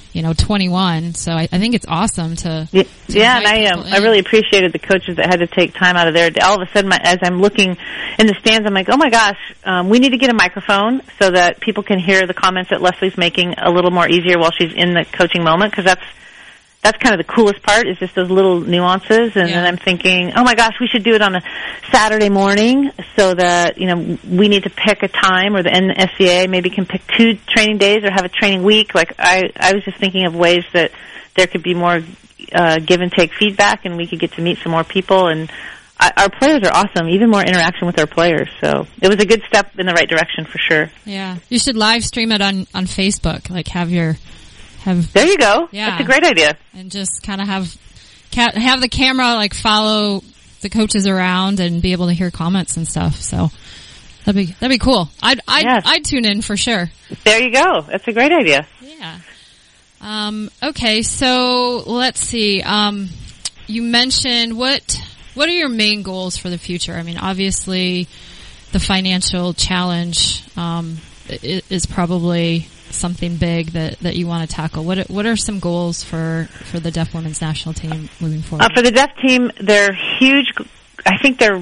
you know, twenty-one. So I, I think it's awesome to,
yeah,
to
yeah and I um, I really appreciated the coaches that had to take time out of their day. All of a sudden, my, as I'm looking in the stands, I'm like, oh my gosh, um, we need to get a microphone so that people can hear the comments that Leslie's making a little more easier while she's in the coaching moment, because that's That's kind of the coolest part, is just those little nuances. And
yeah.
then I'm thinking, oh my gosh, we should do it on a Saturday morning so that, you know, we need to pick a time, or the N S C A A maybe can pick two training days or have a training week. Like, I, I was just thinking of ways that there could be more uh, give and take feedback, and we could get to meet some more people. And I, our players are awesome, even more interaction with our players. So it was a good step in the right direction for sure.
Yeah. You should live stream it on, on Facebook, like have your... Have,
there you go.
Yeah.
That's a great idea.
And just kind of have have the camera like follow the coaches around and be able to hear comments and stuff. So that'd be that'd be cool. I'd I'd,
yes.
I'd tune in for sure.
There you go. That's a great idea.
Yeah. Um, okay, so let's see. Um, you mentioned what what are your main goals for the future? I mean, obviously, the financial challenge um, is probably something big that, that you want to tackle. What what are some goals for, for the Deaf Women's National Team moving forward?
Uh, for the Deaf team, they're huge. I think they're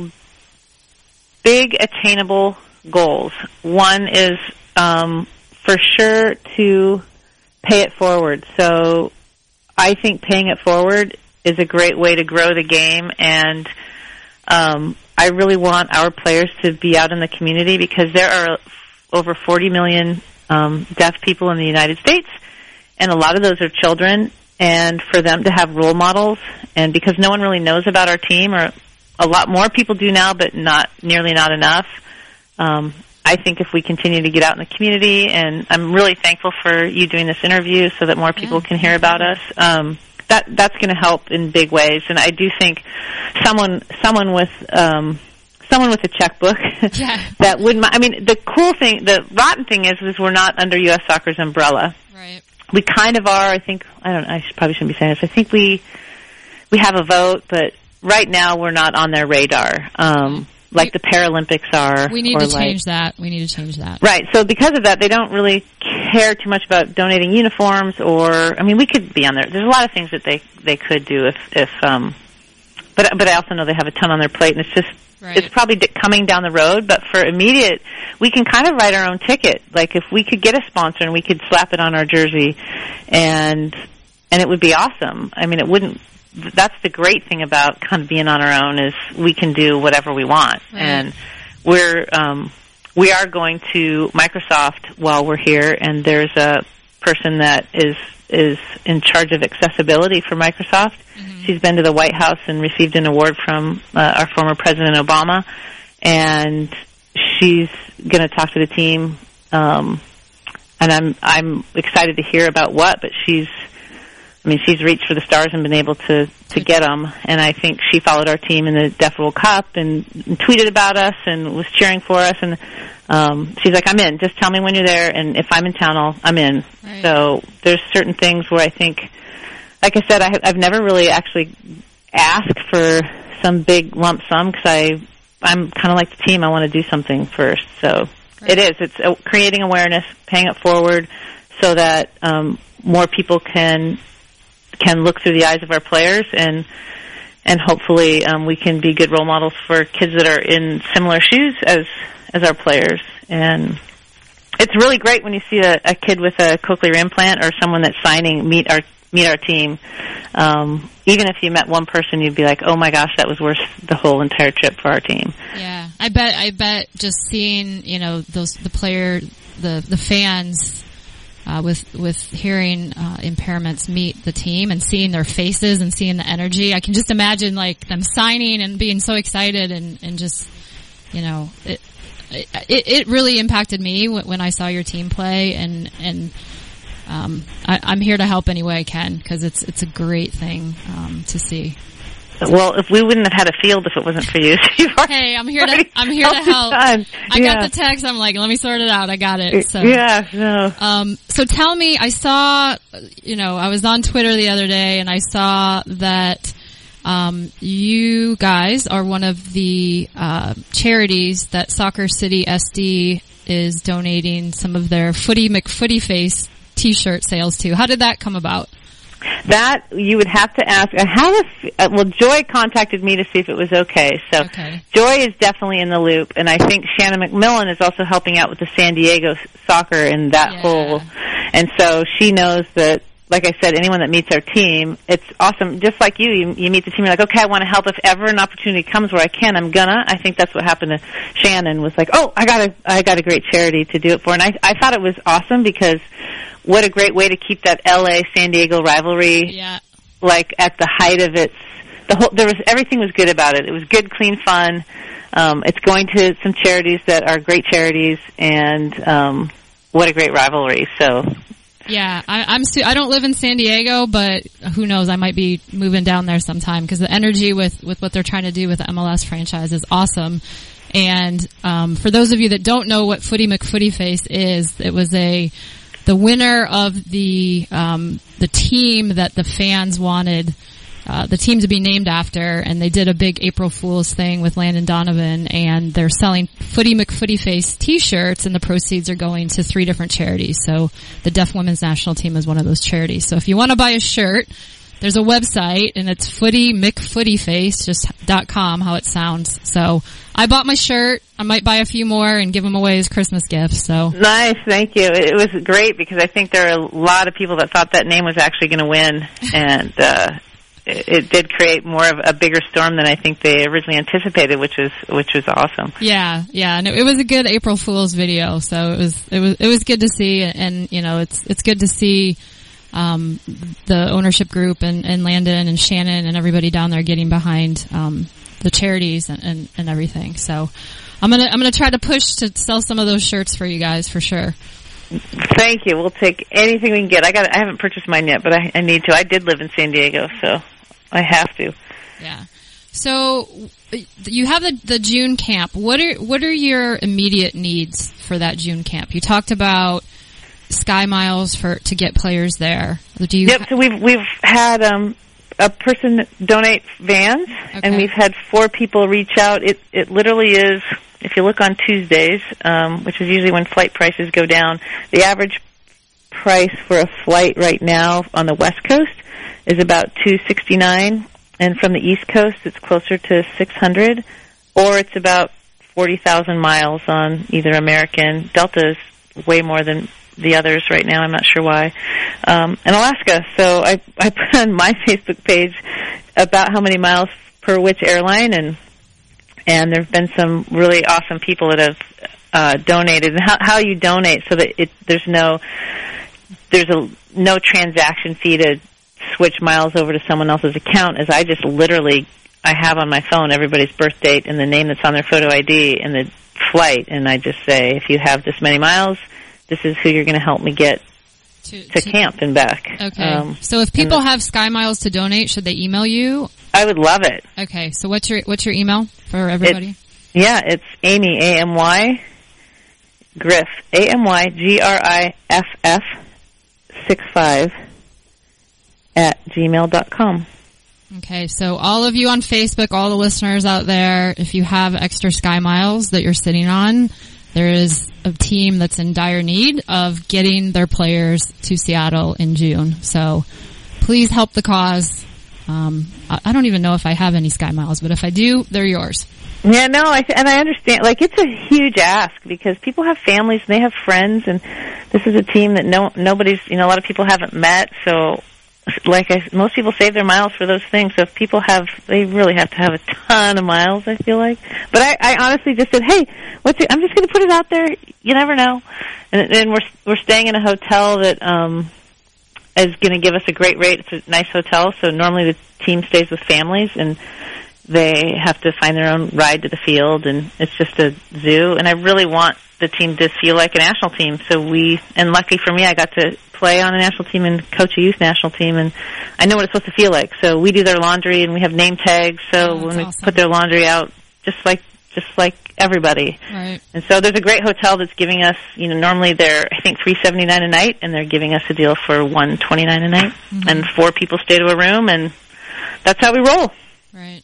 big, attainable goals. One is um, for sure to pay it forward. So I think paying it forward is a great way to grow the game, and um, I really want our players to be out in the community, because there are over forty million Um, deaf people in the United States, and a lot of those are children, and for them to have role models, and because no one really knows about our team, or a lot more people do now, but not nearly not enough. Um, I think if we continue to get out in the community, and I'm really thankful for you doing this interview so that more people yeah. can hear about us, um, that that's going to help in big ways. And I do think someone someone with um, Someone with a checkbook
yeah.
that wouldn't. I mean, the cool thing, the rotten thing is, is we're not under U S Soccer's umbrella.
Right.
We kind of are. I think. I don't. I should, probably shouldn't be saying this. I think we we have a vote, but right now we're not on their radar, um, like we, the Paralympics are.
We need
or
to
like,
change that. We need to change that.
Right. So because of that, they don't really care too much about donating uniforms, or I mean, we could be on there. There's a lot of things that they they could do if if. Um, but but I also know they have a ton on their plate, and it's just. Right. It's probably d- coming down the road, but for immediate, we can kind of write our own ticket. Like if we could get a sponsor and we could slap it on our jersey, and and it would be awesome. I mean, it wouldn't. That's the great thing about kind of being on our own, is we can do whatever we want,
right.
and we're um, we are going to Microsoft while we're here, and there's a person that is is in charge of accessibility for Microsoft. Mm-hmm. She's been to the White House and received an award from uh, our former President Obama, and she's going to talk to the team. Um, and I'm I'm excited to hear about what, but she's, I mean, she's reached for the stars and been able to to get them. And I think she followed our team in the Deaf World Cup and, and tweeted about us and was cheering for us. And um, she's like, I'm in. Just tell me when you're there, and if I'm in town, I'll, I'm in.
Right.
So there's certain things where I think, like I said, I have, I've never really actually asked for some big lump sum, because I I'm kind of like the team. I want to do something first. So right. It is. It's uh, creating awareness, paying it forward, so that um, more people can can look through the eyes of our players, and and hopefully um, we can be good role models for kids that are in similar shoes as as our players. And it's really great when you see a, a kid with a cochlear implant, or someone that's signing meet our meet our team. Um, even if you met one person, you'd be like, oh my gosh, that was worth the whole entire trip for our team.
Yeah, I bet. I bet just seeing, you know, those the player, the the fans. Uh, with with hearing uh, impairments meet the team and seeing their faces and seeing the energy, I can just imagine like them signing and being so excited, and, and just, you know, it, it it really impacted me when I saw your team play, and and um, I, I'm here to help any way I can, because it's it's a great thing um, to see.
Well, if we wouldn't have had a field if it wasn't for you.
Hey, I'm here to I'm here to help. I yeah. got the text. I'm like, let me sort it out. I got it. So
yeah, no.
Um, so tell me, I saw, you know, I was on Twitter the other day, and I saw that um, you guys are one of the uh, charities that Soccer City S D is donating some of their Footy McFooty Face T-shirt sales too. How did that come about?
That you would have to ask. I have a, uh, well, Joy contacted me to see if it was okay. So
okay.
Joy is definitely in the loop, and I think Shannon McMillan is also helping out with the San Diego soccer and that
yeah.
whole. And so she knows that. Like I said, anyone that meets our team, it's awesome. Just like you, you, you meet the team, you're like, okay, I want to help. If ever an opportunity comes where I can, I'm gonna. I think that's what happened to Shannon. Was like, oh, I got a, I got a great charity to do it for, and I, I thought it was awesome because what a great way to keep that L A San Diego rivalry,
yeah.
like at the height of its. The whole, there was everything was good about it. It was good, clean fun. Um, it's going to some charities that are great charities, and um, what a great rivalry. So.
Yeah, I, I'm. Stu- I don't live in San Diego, but who knows? I might be moving down there sometime because the energy with with what they're trying to do with the M L S franchise is awesome. And um, for those of you that don't know what Footy McFootyface is, it was a the winner of the um, the team that the fans wanted. Uh, the team to be named after, and they did a big April Fool's thing with Landon Donovan, and they're selling Footy McFootyface t-shirts, and the proceeds are going to three different charities. So the Deaf Women's National Team is one of those charities. So if you want to buy a shirt, there's a website, and it's Footy McFootyface, just dot com, how it sounds. So I bought my shirt. I might buy a few more and give them away as Christmas gifts. So
nice, thank you. It was great because I think there are a lot of people that thought that name was actually going to win, and uh it did create more of a bigger storm than I think they originally anticipated, which was which was awesome.
Yeah, yeah, and it, it was a good April Fool's video, so it was it was it was good to see, and you know, it's it's good to see um, the ownership group and, and Landon and Shannon and everybody down there getting behind um, the charities and, and, and everything. So I'm gonna I'm gonna try to push to sell some of those shirts for you guys for sure.
Thank you. We'll take anything we can get. I got I haven't purchased mine yet, but I, I need to. I did live in San Diego, so. I have to.
Yeah. So you have the, the June camp. What are what are your immediate needs for that June camp? You talked about Sky Miles for to get players there. Do you?
Yep. Ha- so we've we've had um, a person donate vans, okay. and we've had four people reach out. It it literally is. If you look on Tuesdays, um, which is usually when flight prices go down, the average price for a flight right now on the West Coast is about two sixty-nine, and from the East Coast it's closer to six hundred, or it's about forty thousand miles on either American. Delta is way more than the others right now. I'm not sure why. Um, and Alaska. So I I put on my Facebook page about how many miles per which airline, and and there have been some really awesome people that have uh, donated. And how, how you donate so that it there's no there's a no transaction fee to switch miles over to someone else's account, is I just literally, I have on my phone everybody's birth date and the name that's on their photo I D and the flight, and I just say, if you have this many miles, this is who you're going to help me get to, to, to camp and back.
Okay. Um, so if people
the,
have Sky Miles to donate, should they email you?
I would love it.
Okay. So what's your what's your email for everybody?
It's, yeah, it's Amy, A M Y, Griff, A M Y G R I F F, six five, at gmail dot com.
Okay, so all of you on Facebook, all the listeners out there, if you have extra Sky Miles that you're sitting on, there is a team that's in dire need of getting their players to Seattle in June. So please help the cause. Um, I, I don't even know if I have any Sky Miles, but if I do, they're yours.
Yeah, no, I th- and I understand. Like, it's a huge ask because people have families and they have friends, and this is a team that no nobody's, you know, a lot of people haven't met, so like I, most people save their miles for those things. So if people have, they really have to have a ton of miles, I feel like. But I, I honestly just said, hey, what's it? I'm just going to put it out there. You never know. And, and we're we're staying in a hotel that um, is going to give us a great rate. It's a nice hotel. So normally the team stays with families, and they have to find their own ride to the field, and it's just a zoo. And I really want the team to feel like a national team. So we, and lucky for me, I got to play on a national team and coach a youth national team, and I know what it's supposed to feel like. So we do their laundry, and we have name tags. So
oh,
when we
awesome.
put their laundry out, just like just like everybody.
Right.
And so there's a great hotel that's giving us, you know, normally they're I think three seventy-nine a night, and they're giving us a deal for one twenty-nine a night, mm-hmm. and four people stay to a room, and that's how we roll.
Right.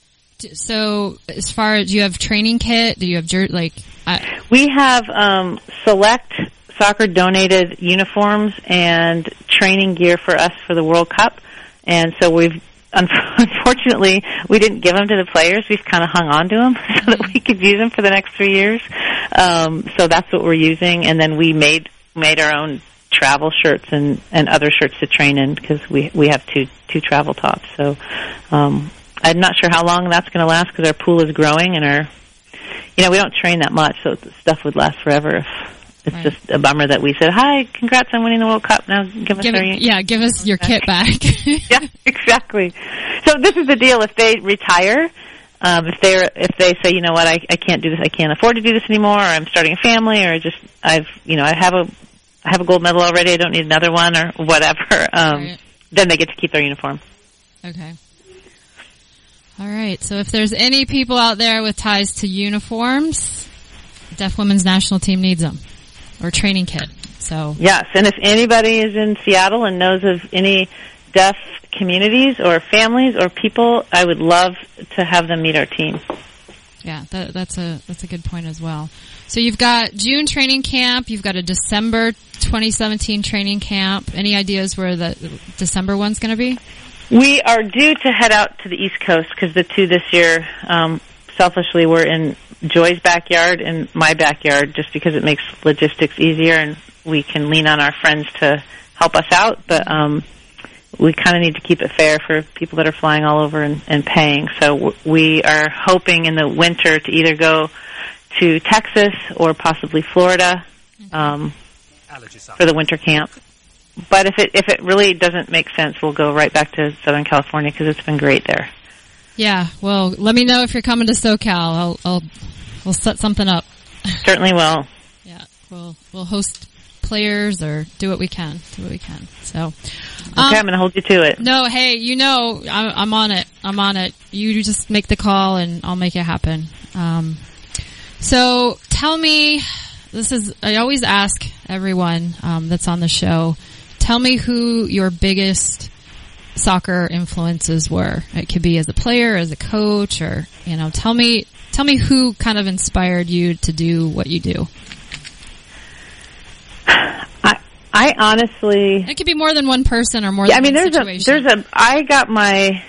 So, as far as, do you have training kit? Do you have jer- like? I-
we have um, select Soccer donated uniforms and training gear for us for the World Cup, and so we've unfortunately we didn't give them to the players. We've kind of hung on to them so that we could use them for the next three years. Um, so that's what we're using, and then we made made our own travel shirts and, and other shirts to train in because we we have two two travel tops. So um, I'm not sure how long that's going to last because our pool is growing and our you know we don't train that much, so stuff would last forever. If it's right. Just a bummer that we said, "Hi, congrats on winning the World Cup. Now give us
give
our
it, yeah, give us your kit back."
Yeah, exactly. So this is the deal: if they retire. Um, if they if they say, you know what, I, I can't do this, I can't afford to do this anymore, or I'm starting a family, or just I've you know I have a I have a gold medal already, I don't need another one, or whatever. Um, right. Then they get to keep their uniform.
Okay. All right. So if there's any people out there with ties to uniforms, Deaf Women's National Team needs them, or training kit. So
yes, and if anybody is in Seattle and knows of any deaf communities or families or people, I would love to have them meet our team.
Yeah, that, that's a that's a good point as well. So you've got June training camp, you've got a December twenty seventeen training camp. Any ideas where the December one's going to be?
We are due to head out to the East Coast because the two this year, um, selfishly, were in Joy's backyard and my backyard just because it makes logistics easier and we can lean on our friends to help us out. But um we kind of need to keep it fair for people that are flying all over and, and paying. So w- we are hoping in the winter to either go to Texas or possibly Florida um, for the winter camp. But if it if it really doesn't make sense, we'll go right back to Southern California because it's been great there.
Yeah, well, let me know if you're coming to SoCal. I'll I'll we'll set something up.
Certainly will.
Yeah, we'll we'll host players or do what we can. Do what we can. So, um,
okay, I'm going to hold you to it.
No, hey, you know, I'm, I'm on it. I'm on it. You just make the call and I'll make it happen. Um, so tell me, this is, I always ask everyone, um, that's on the show, tell me who your biggest soccer influences were. It could be as a player, as a coach, or, you know, tell me, tell me who kind of inspired you to do what you do.
I I honestly,
it could be more than one person or more
yeah,
than
I mean,
one
there's
situation.
a there's a I got my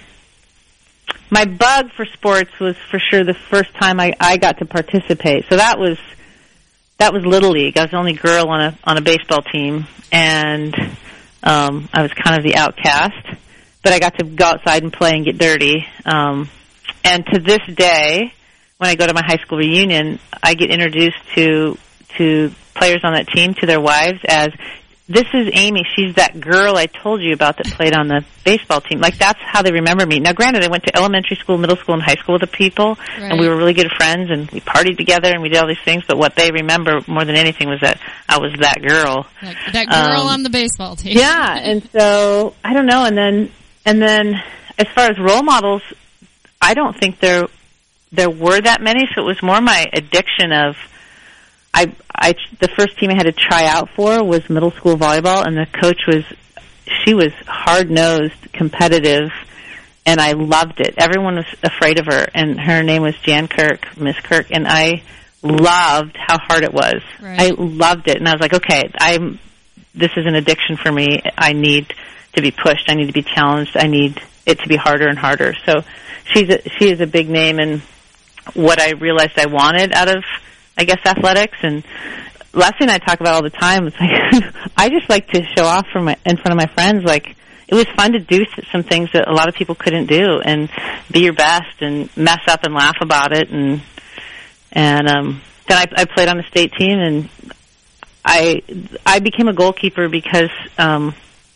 my bug for sports was for sure the first time I I got to participate. So that was that was Little League. I was the only girl on a on a baseball team, and um, I was kind of the outcast. But I got to go outside and play and get dirty. Um, and to this day, when I go to my high school reunion, I get introduced to to players on that team, to their wives, as, this is Amy, she's that girl I told you about that played on the baseball team. Like, that's how they remember me. Now, granted, I went to elementary school, middle school, and high school with the people, right. And we were really good friends, and we partied together, and we did all these things, but what they remember more than anything was that I was that girl.
That, that girl um, on the baseball team.
Yeah, and so, I don't know, and then, and then, as far as role models, I don't think there, there were that many, so it was more my addiction of, I, I, the first team I had to try out for was middle school volleyball, and the coach was, she was hard-nosed, competitive, and I loved it. Everyone was afraid of her, and her name was Jan Kirk, Miss Kirk, and I loved how hard it was. Right. I loved it, and I was like, okay, I'm, this is an addiction for me. I need to be pushed. I need to be challenged. I need it to be harder and harder. So she's a, she is a big name, and what I realized I wanted out of, I guess, athletics. And last thing I talk about all the time is like, I just like to show off from my, in front of my friends. Like, it was fun to do some things that a lot of people couldn't do, and be your best and mess up and laugh about it. And and um, then I, I played on the state team, and I I became a goalkeeper because um,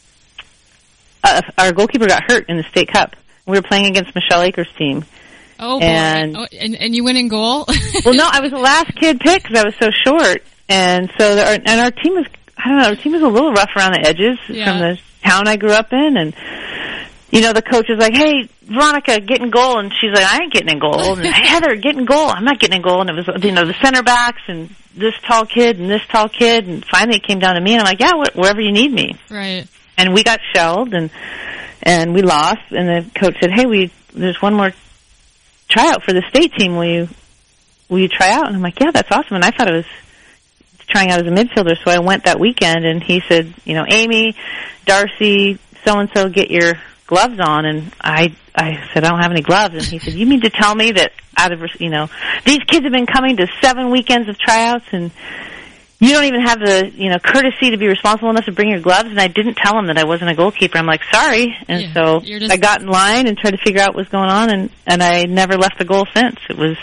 uh, our goalkeeper got hurt in the state cup. We were playing against Michelle Akers' team.
Oh, boy.
And,
oh, and, and you went in goal?
Well, no, I was the last kid picked because I was so short. And so, the, and our team was, I don't know, our team was a little rough around the edges yeah. from the town I grew up in. And, you know, the coach was like, hey, Veronica, get in goal. And she's like, I ain't getting in goal. And, hey, Heather, get in goal. I'm not getting in goal. And it was, you know, the center backs and this tall kid and this tall kid. And finally it came down to me, and I'm like, yeah, wh- wherever you need me.
Right.
And we got shelled, and and we lost. And the coach said, hey, we there's one more tryout for the state team. Will you will you try out? And I'm like, yeah, that's awesome. And I thought it was trying out as a midfielder, so I went that weekend, and he said, you know, Amy, Darcy, so-and-so, get your gloves on, and I I said, I don't have any gloves, and he said, you mean to tell me that out of, you know, these kids have been coming to seven weekends of tryouts, and you don't even have the, you know, courtesy to be responsible enough to bring your gloves? And I didn't tell him that I wasn't a goalkeeper. I'm like, sorry. And
yeah,
so
just...
I got in line and tried to figure out what was going on, and, and I never left the goal since. It was,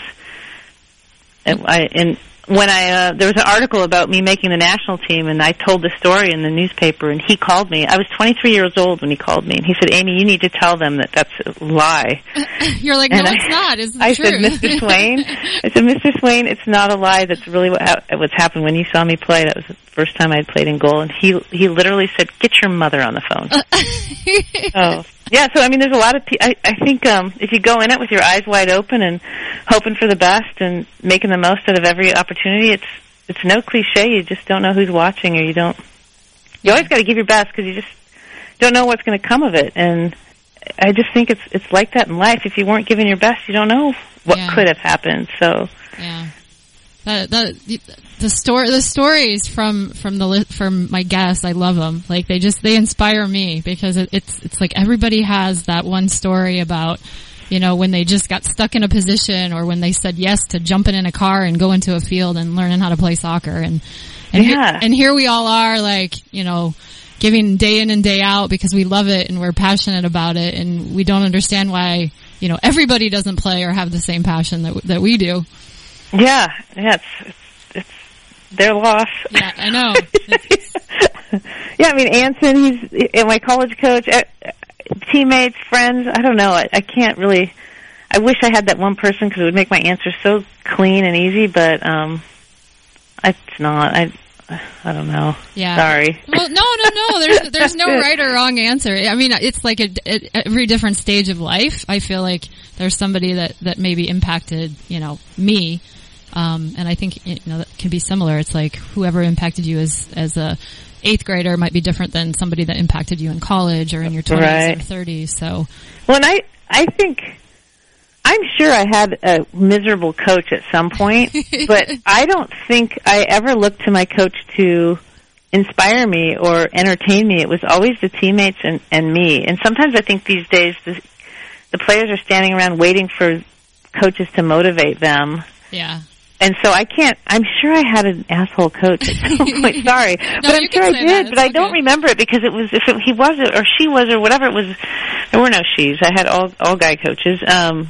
it, I, and when I, uh, there was an article about me making the national team, and I told the story in the newspaper, and he called me. I was twenty-three years old when he called me, and he said, Amy, you need to tell them that that's a lie.
You're like, no,
and
it's
I,
not. It's the
I
truth.
said, Mister Swain, I said, Mister Swain, it's not a lie. That's really what ha- what's happened. When you saw me play, that was the first time I'd played in goal, and he he literally said, get your mother on the phone. Oh. Yeah, so I mean, there's a lot of pe- I, I think um, if you go in it with your eyes wide open and hoping for the best and making the most out of every opportunity, it's it's no cliche. You just don't know who's watching, or you don't. You always got to give your best because you just don't know what's going to come of it. And I just think it's it's like that in life. If you weren't giving your best, you don't know what
yeah.
could have happened. So
yeah. That, that, the story, the stories from from the from my guests, I love them. Like they just they inspire me because it, it's it's like everybody has that one story about, you know, when they just got stuck in a position, or when they said yes to jumping in a car and going to a field and learning how to play soccer. And and,
yeah.
he, and here we all are, like, you know, giving day in and day out because we love it and we're passionate about it, and we don't understand why, you know, everybody doesn't play or have the same passion that that we do.
Yeah, yeah, it's, it's, it's their loss.
Yeah, I know.
Yeah, I mean, Anson, he's my college coach, teammates, friends, I don't know, I, I can't really, I wish I had that one person because it would make my answer so clean and easy, but um, it's not, I I don't know.
Yeah.
Sorry.
Well, no, no, no, there's, there's no right or wrong answer. I mean, it's like a, a, every different stage of life, I feel like there's somebody that, that maybe impacted, you know, me. Um, and I think, you know, that can be similar. It's like whoever impacted you as, as a eighth grader might be different than somebody that impacted you in college or in your twenties
right.
or thirties. So.
Well, and I, I think, I'm sure I had a miserable coach at some point, but I don't think I ever looked to my coach to inspire me or entertain me. It was always the teammates and, and me. And sometimes I think these days the, the players are standing around waiting for coaches to motivate them.
Yeah.
And so I can't, I'm sure I had an asshole coach at some point, sorry.
No,
but I'm sure I did, but I
okay.
don't remember it because it was, if it, he was or she was or whatever it was, there were no she's. I had all, all guy coaches. Um,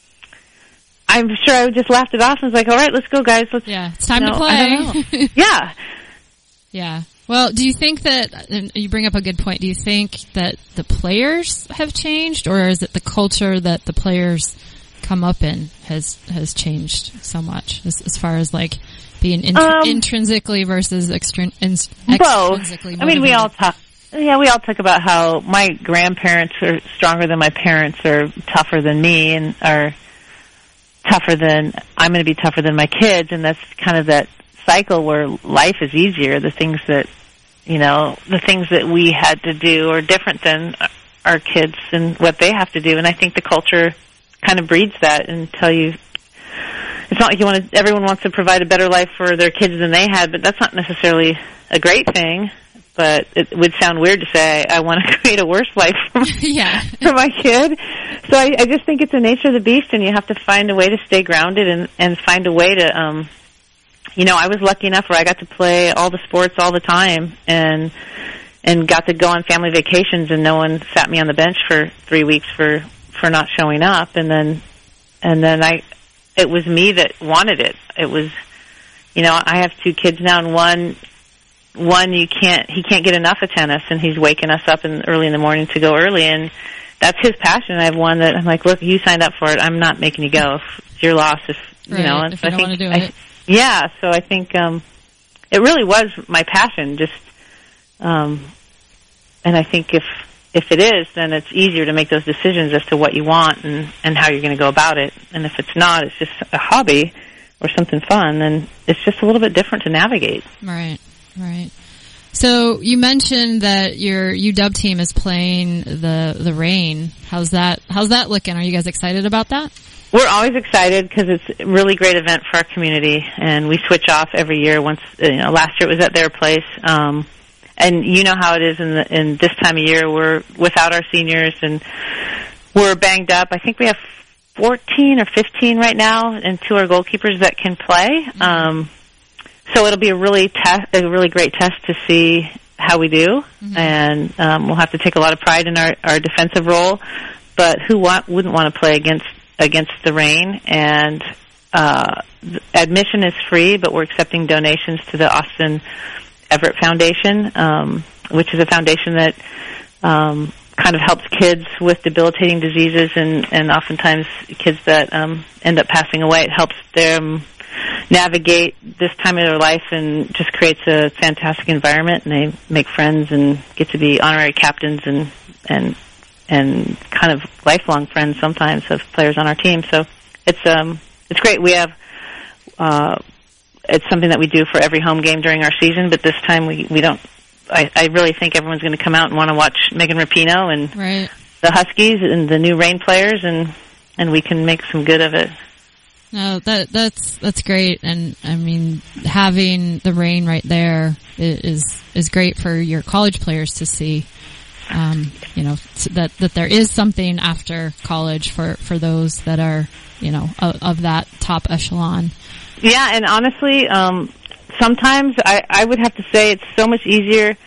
I'm sure I just laughed it off and was like, all right, let's go guys. Let's,
yeah, it's time
you know,
to play.
I don't know. Yeah.
Yeah. Well, do you think that, and you bring up a good point, do you think that the players have changed, or is it the culture that the players come up in has has changed so much as, as far as like being int- um, intrinsically versus extrin- ins- extrinsically motivated?
Both. I mean, we all talk. Yeah, we all talk about how my grandparents are stronger than my parents, are tougher than me, and are tougher than I'm going to be tougher than my kids, and that's kind of that cycle where life is easier. The things that you know, the things that we had to do are different than our kids and what they have to do, and I think the culture kind of breeds that and tell you it's not like you want to, everyone wants to provide a better life for their kids than they had, but that's not necessarily a great thing. But it would sound weird to say I want to create a worse life for my,
yeah.
for my kid. So I, I just think it's the nature of the beast, and you have to find a way to stay grounded and, and find a way to, um, you know, I was lucky enough where I got to play all the sports all the time and and got to go on family vacations, and no one sat me on the bench for three weeks for for not showing up, and then and then I it was me that wanted it. It was, you know, I have two kids now, and one one you can't he can't get enough of tennis, and he's waking us up in early in the morning to go early, and that's his passion. I have one that I'm like, look, you signed up for it. I'm not making you go. It's your loss if
right,
you know. And
if
so
you
I
don't
think
want to do
I,
it.
yeah, so I think um, it really was my passion. Just um, and I think if. If it is, then it's easier to make those decisions as to what you want and, and how you're going to go about it. And if it's not, it's just a hobby or something fun, then it's just a little bit different to navigate.
Right, right. So you mentioned that your U W team is playing the the rain. How's that? How's that looking? Are you guys excited about that?
We're always excited because it's a really great event for our community, and we switch off every year. Once, you know, last year it was at their place, um, and you know how it is in the, in this time of year. We're without our seniors, and we're banged up. I think we have fourteen or fifteen right now, and two are goalkeepers that can play. Mm-hmm. Um, so it'll be a really test, a really great test to see how we do, mm-hmm. and um, we'll have to take a lot of pride in our, our defensive role. But who want, wouldn't want to play against against the rain? And uh, admission is free, but we're accepting donations to the Austin Everett Foundation, um, which is a foundation that um, kind of helps kids with debilitating diseases and, and oftentimes kids that um, end up passing away. It helps them navigate this time of their life and just creates a fantastic environment, and they make friends and get to be honorary captains and and and kind of lifelong friends sometimes of players on our team. So it's um it's great. We have uh it's something that we do for every home game during our season, but this time we we don't I, I really think everyone's going to come out and want to watch Megan Rapinoe and
right.
the Huskies and the new Rain players, and and we can make some good of it.
No, that that's that's great, and I mean having the Rain right there is is great for your college players to see. Um, you know, that, that there is something after college for, for those that are, you know, of, of that top echelon.
Yeah, and honestly, um, sometimes I, I would have to say it's so much easier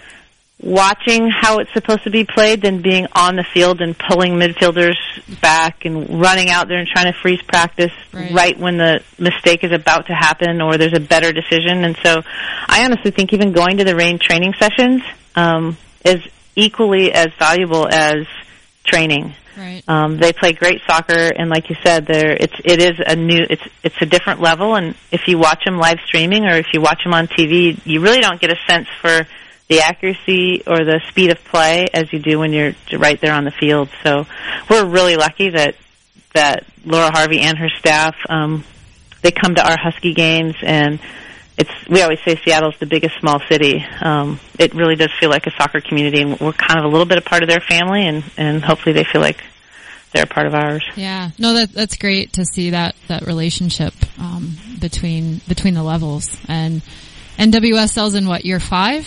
watching how it's supposed to be played than being on the field and pulling midfielders back and running out there and trying to freeze practice right, right when the mistake is about to happen or there's a better decision. And so I honestly think even going to the Rain training sessions, um, is equally as valuable as training.
Right.
Um, they play great soccer, and like you said, there it's it is a new it's it's a different level. And if you watch them live streaming or if you watch them on T V, you really don't get a sense for the accuracy or the speed of play as you do when you're right there on the field. So we're really lucky that that Laura Harvey and her staff um, they come to our Husky games, and it's, we always say Seattle's the biggest small city. Um, it really does feel like a soccer community, and we're kind of a little bit a part of their family, and, and hopefully they feel like they're a part of ours.
Yeah, no, that that's great to see that that relationship um, between between the levels. And N W S L's in what, year five?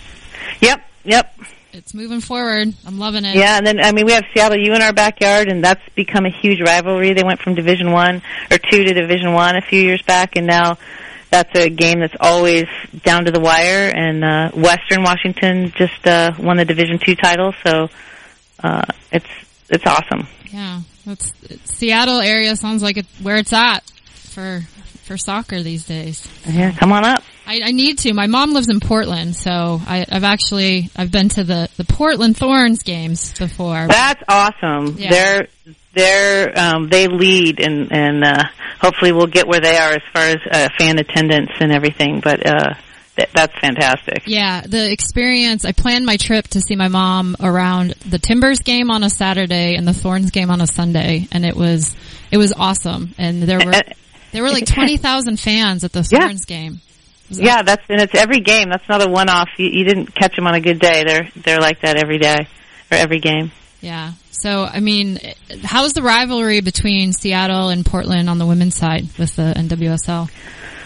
Yep, yep.
It's moving forward. I'm loving it.
Yeah, and then I mean we have Seattle U in our backyard, and that's become a huge rivalry. They went from Division One or two to Division One a few years back, and now that's a game that's always down to the wire, and uh, Western Washington just uh, won the Division Two title, so uh, it's it's awesome.
Yeah, that's Seattle area sounds like it, where it's at for for soccer these days.
Yeah, come on up.
I, I need to. My mom lives in Portland, so I, I've actually I've been to the, the Portland Thorns games before.
That's awesome. Yeah. They're they're um, they lead, and and uh, hopefully we'll get where they are as far as uh, fan attendance and everything. But uh, th- that's fantastic.
Yeah, the experience. I planned my trip to see my mom around the Timbers game on a Saturday and the Thorns game on a Sunday, and it was it was awesome. And there were there were like twenty thousand fans at the Thorns
yeah.
game.
Yeah, that's and it's every game. That's not a one-off. You, you didn't catch them on a good day. They're they're like that every day or every game.
Yeah. So, I mean, how's the rivalry between Seattle and Portland on the women's side with the N W S L?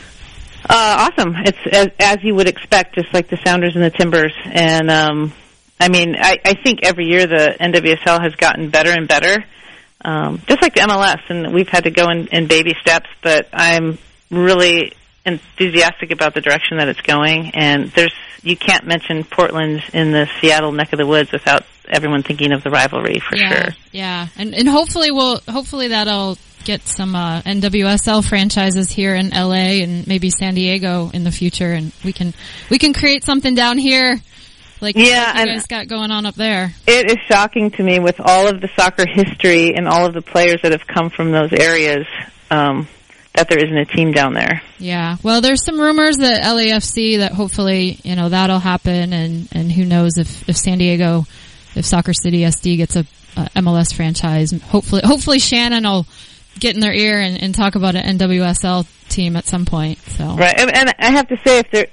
Uh, awesome. It's as, as you would expect, just like the Sounders and the Timbers. And um, I mean, I, I think every year the N W S L has gotten better and better, um, just like the M L S. And we've had to go in, in baby steps, but I'm really enthusiastic about the direction that it's going, and there's you can't mention Portland's in the Seattle neck of the woods without everyone thinking of the rivalry for
yeah,
sure.
Yeah, and and hopefully we'll hopefully that'll get some uh, N W S L franchises here in L A and maybe San Diego in the future, and we can we can create something down here like,
yeah,
like you guys got going on up there.
It is shocking to me with all of the soccer history and all of the players that have come from those areas. Um, that there isn't a team down there.
Yeah. Well, there's some rumors that L A F C that hopefully, you know, that'll happen, and, and who knows if, if San Diego, if Soccer City S D gets a, a M L S franchise, hopefully, hopefully Shannon will get in their ear and, and talk about an N W S L team at some point. So.
Right. And, and I have to say, if there,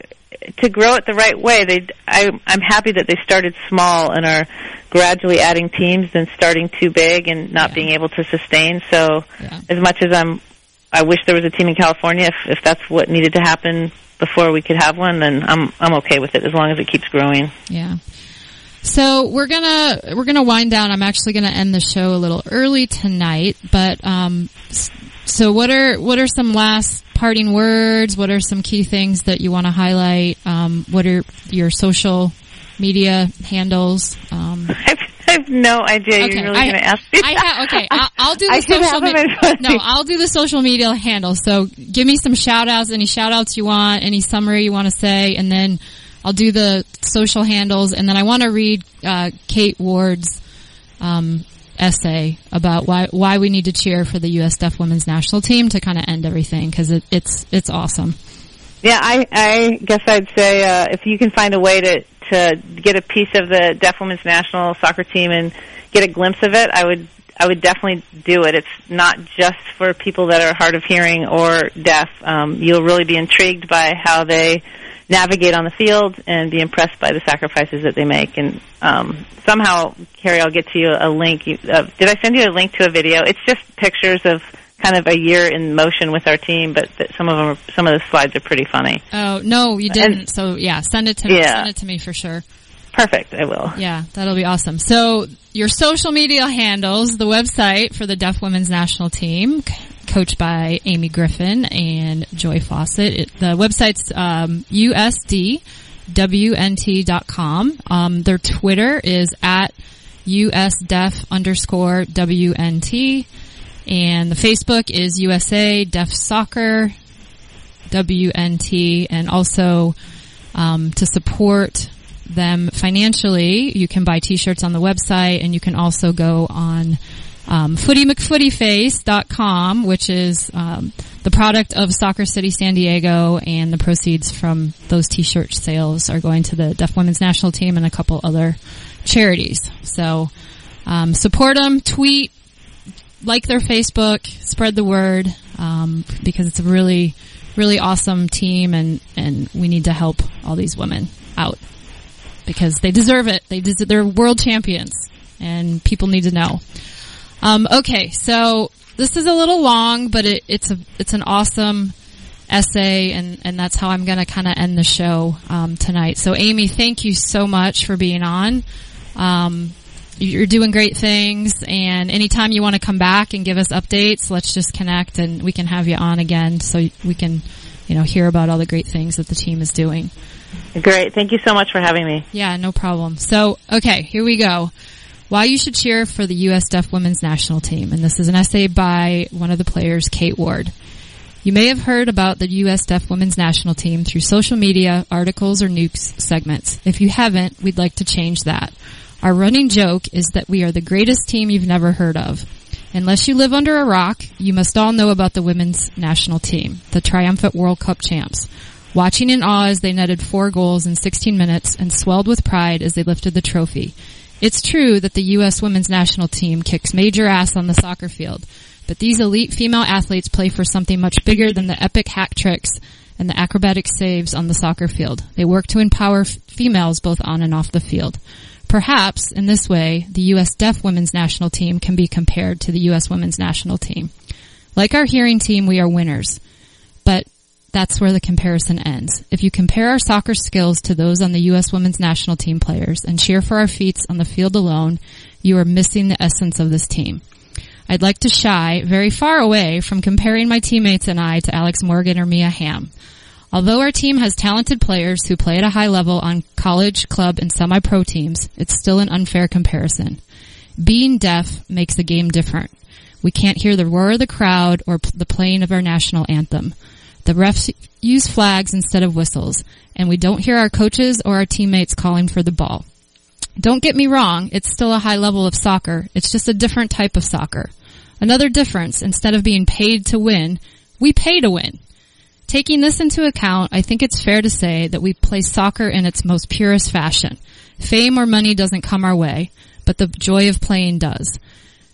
to grow it the right way. They, I, I'm happy that they started small and are gradually adding teams than starting too big and not yeah. being able to sustain. So yeah. as much as I'm, I wish there was a team in California. If, if that's what needed to happen before we could have one, then I'm I'm okay with it as long as it keeps growing.
Yeah. So we're gonna we're gonna wind down. I'm actually gonna end the show a little early tonight, but um, so what are what are some last parting words? What are some key things that you want to highlight? Um, what are your social media handles? Um,
I have no idea.
Okay,
You're really
I,
going to ask me.
I ha- okay, I'll, I'll do the
I
social media.
Me-
no, I'll do the social media handle. So give me some shout outs, any shout outs you want, any summary you want to say, and then I'll do the social handles, and then I want to read uh, Kate Ward's um, essay about why why we need to cheer for the U S Deaf Women's National Team to kind of end everything, because it, it's it's awesome.
Yeah, I, I guess I'd say uh, if you can find a way to to get a piece of the Deaf Women's National Soccer Team and get a glimpse of it, I would I would definitely do it. It's not just for people that are hard of hearing or deaf. Um, you'll really be intrigued by how they navigate on the field and be impressed by the sacrifices that they make. And um, somehow, Carrie, I'll get to you a link. Uh, did I send you a link to a video? It's just pictures of kind of a year in motion with our team, but th- some of them, are, some of the slides are pretty funny.
Oh no, you didn't. And, so yeah, send it to me.
Yeah.
Send it to me for sure.
Perfect, I will.
Yeah, that'll be awesome. So your social media handles, the website for the Deaf Women's National Team, c- coached by Amy Griffin and Joy Fawcett. It, the website's um, U S D W N T dot com. Um, their Twitter is at USDeaf underscore W N T. And the Facebook is U S A Deaf Soccer W N T. And also um, to support them financially, you can buy T-shirts on the website, and you can also go on um, footy mcfooty face dot com, which is um, the product of Soccer City San Diego, and the proceeds from those T-shirt sales are going to the Deaf Women's National Team and a couple other charities. So um, support them, tweet, like their Facebook, spread the word, um, because it's a really, really awesome team, and, and we need to help all these women out because they deserve it. They des- they're world champions, and people need to know. Um, okay, so this is a little long, but it, it's a it's an awesome essay, and, and that's how I'm going to kind of end the show um, tonight. So, Amy, thank you so much for being on. Um, You're doing great things, and anytime you want to come back and give us updates, let's just connect and we can have you on again so we can, you know, hear about all the great things that the team is doing.
Great. Thank you so much for having me.
Yeah, no problem. So, okay, here we go. Why you should cheer for the U S Deaf Women's National Team. And this is an essay by one of the players, Kate Ward. You may have heard about the U S Deaf Women's National Team through social media, articles, or news segments. If you haven't, we'd like to change that. Our running joke is that we are the greatest team you've never heard of. Unless you live under a rock, you must all know about the women's national team, the triumphant World Cup champs. Watching in awe as they netted four goals in sixteen minutes and swelled with pride as they lifted the trophy. It's true that the U S women's national team kicks major ass on the soccer field, but these elite female athletes play for something much bigger than the epic hack tricks and the acrobatic saves on the soccer field. They work to empower f- females both on and off the field. Perhaps, in this way, the U S Deaf Women's National Team can be compared to the U S Women's National Team. Like our hearing team, we are winners. But that's where the comparison ends. If you compare our soccer skills to those on the U S Women's National Team players and cheer for our feats on the field alone, you are missing the essence of this team. I'd like to shy very far away from comparing my teammates and I to Alex Morgan or Mia Hamm. Although our team has talented players who play at a high level on college, club, and semi-pro teams, it's still an unfair comparison. Being deaf makes the game different. We can't hear the roar of the crowd or p- the playing of our national anthem. The refs use flags instead of whistles, and we don't hear our coaches or our teammates calling for the ball. Don't get me wrong, it's still a high level of soccer. It's just a different type of soccer. Another difference, instead of being paid to win, we pay to win. Taking this into account, I think it's fair to say that we play soccer in its most purest fashion. Fame or money doesn't come our way, but the joy of playing does.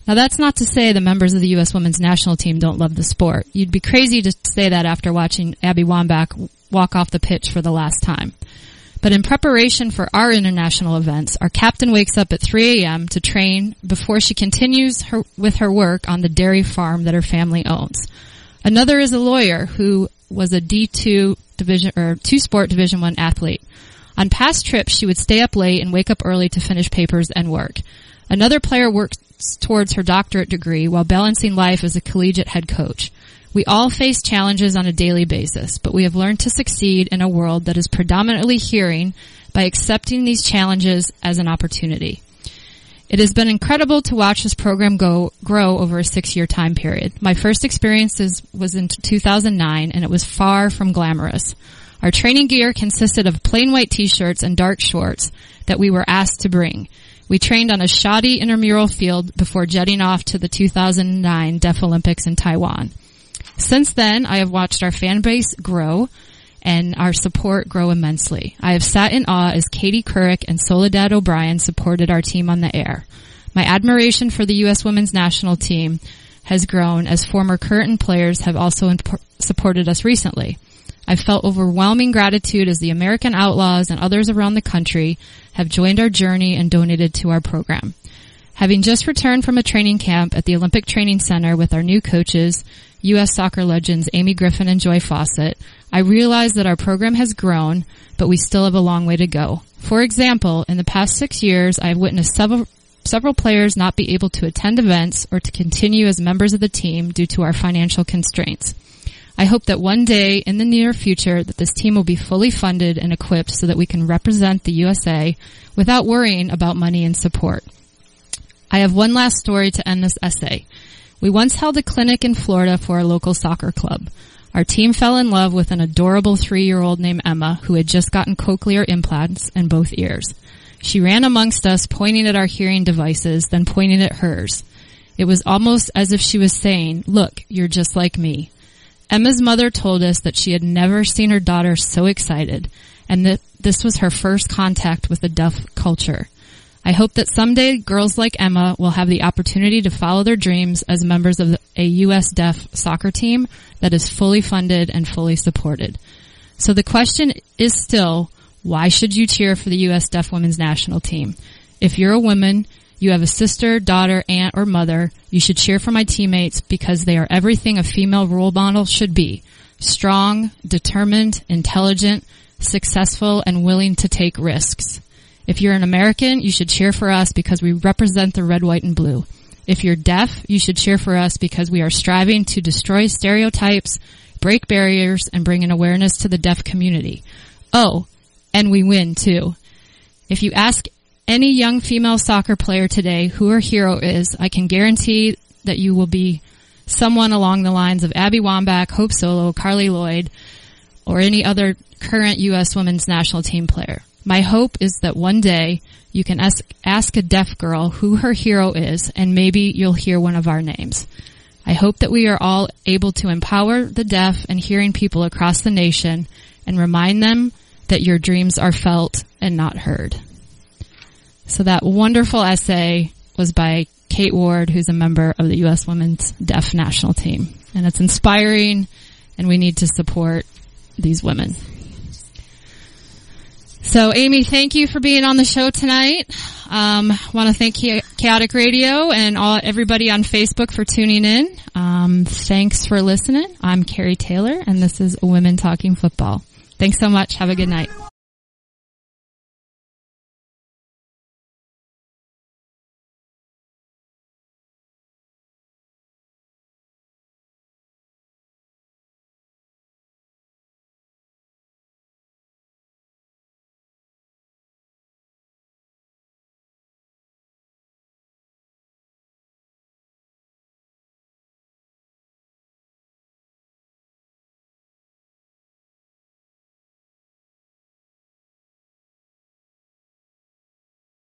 Now, that's not to say the members of the U S women's national team don't love the sport. You'd be crazy to say that after watching Abby Wambach walk off the pitch for the last time. But in preparation for our international events, our captain wakes up at three a.m. to train before she continues her, with her work on the dairy farm that her family owns. Another is a lawyer who was a D two division or two sport division one athlete. On past trips, she would stay up late and wake up early to finish papers and work. Another player works towards her doctorate degree while balancing life as a collegiate head coach. We all face challenges on a daily basis, but we have learned to succeed in a world that is predominantly hearing by accepting these challenges as an opportunity. It has been incredible to watch this program go grow over a six-year time period. My first experience is, was in two thousand nine, and it was far from glamorous. Our training gear consisted of plain white t-shirts and dark shorts that we were asked to bring. We trained on a shoddy intramural field before jetting off to the two thousand nine Deaf Olympics in Taiwan. Since then, I have watched our fan base grow and our support grow immensely. I have sat in awe as Katie Couric and Soledad O'Brien supported our team on the air. My admiration for the U S women's national team has grown as former current players have also imp- supported us recently. I've felt overwhelming gratitude as the American Outlaws and others around the country have joined our journey and donated to our program. Having just returned from a training camp at the Olympic Training Center with our new coaches, U S soccer legends Amy Griffin and Joy Fawcett, I realize that our program has grown, but we still have a long way to go. For example, in the past six years, I have witnessed several several players not be able to attend events or to continue as members of the team due to our financial constraints. I hope that one day in the near future that this team will be fully funded and equipped so that we can represent the U S A without worrying about money and support. I have one last story to end this essay. We once held a clinic in Florida for a local soccer club. Our team fell in love with an adorable three-year-old named Emma who had just gotten cochlear implants in both ears. She ran amongst us, pointing at our hearing devices, then pointing at hers. It was almost as if she was saying, "Look, you're just like me." Emma's mother told us that she had never seen her daughter so excited, and that this was her first contact with the deaf culture. I hope that someday girls like Emma will have the opportunity to follow their dreams as members of a U S deaf soccer team that is fully funded and fully supported. So the question is still, why should you cheer for the U S deaf women's national team? If you're a woman, you have a sister, daughter, aunt, or mother, you should cheer for my teammates because they are everything a female role model should be. Strong, determined, intelligent, successful, and willing to take risks. If you're an American, you should cheer for us because we represent the red, white, and blue. If you're deaf, you should cheer for us because we are striving to destroy stereotypes, break barriers, and bring an awareness to the deaf community. Oh, and we win, too. If you ask any young female soccer player today who her hero is, I can guarantee that you will be someone along the lines of Abby Wambach, Hope Solo, Carly Lloyd, or any other current U S women's national team player. My hope is that one day you can ask, ask a deaf girl who her hero is, and maybe you'll hear one of our names. I hope that we are all able to empower the deaf and hearing people across the nation and remind them that your dreams are felt and not heard. So that wonderful essay was by Kate Ward, who's a member of the U S Women's Deaf National Team. And it's inspiring, and we need to support these women. So, Amy, thank you for being on the show tonight. Um, want to thank Chaotic Radio and all everybody on Facebook for tuning in. Um, thanks for listening. I'm Carrie Taylor, and this is Women Talking Football. Thanks so much. Have a good night.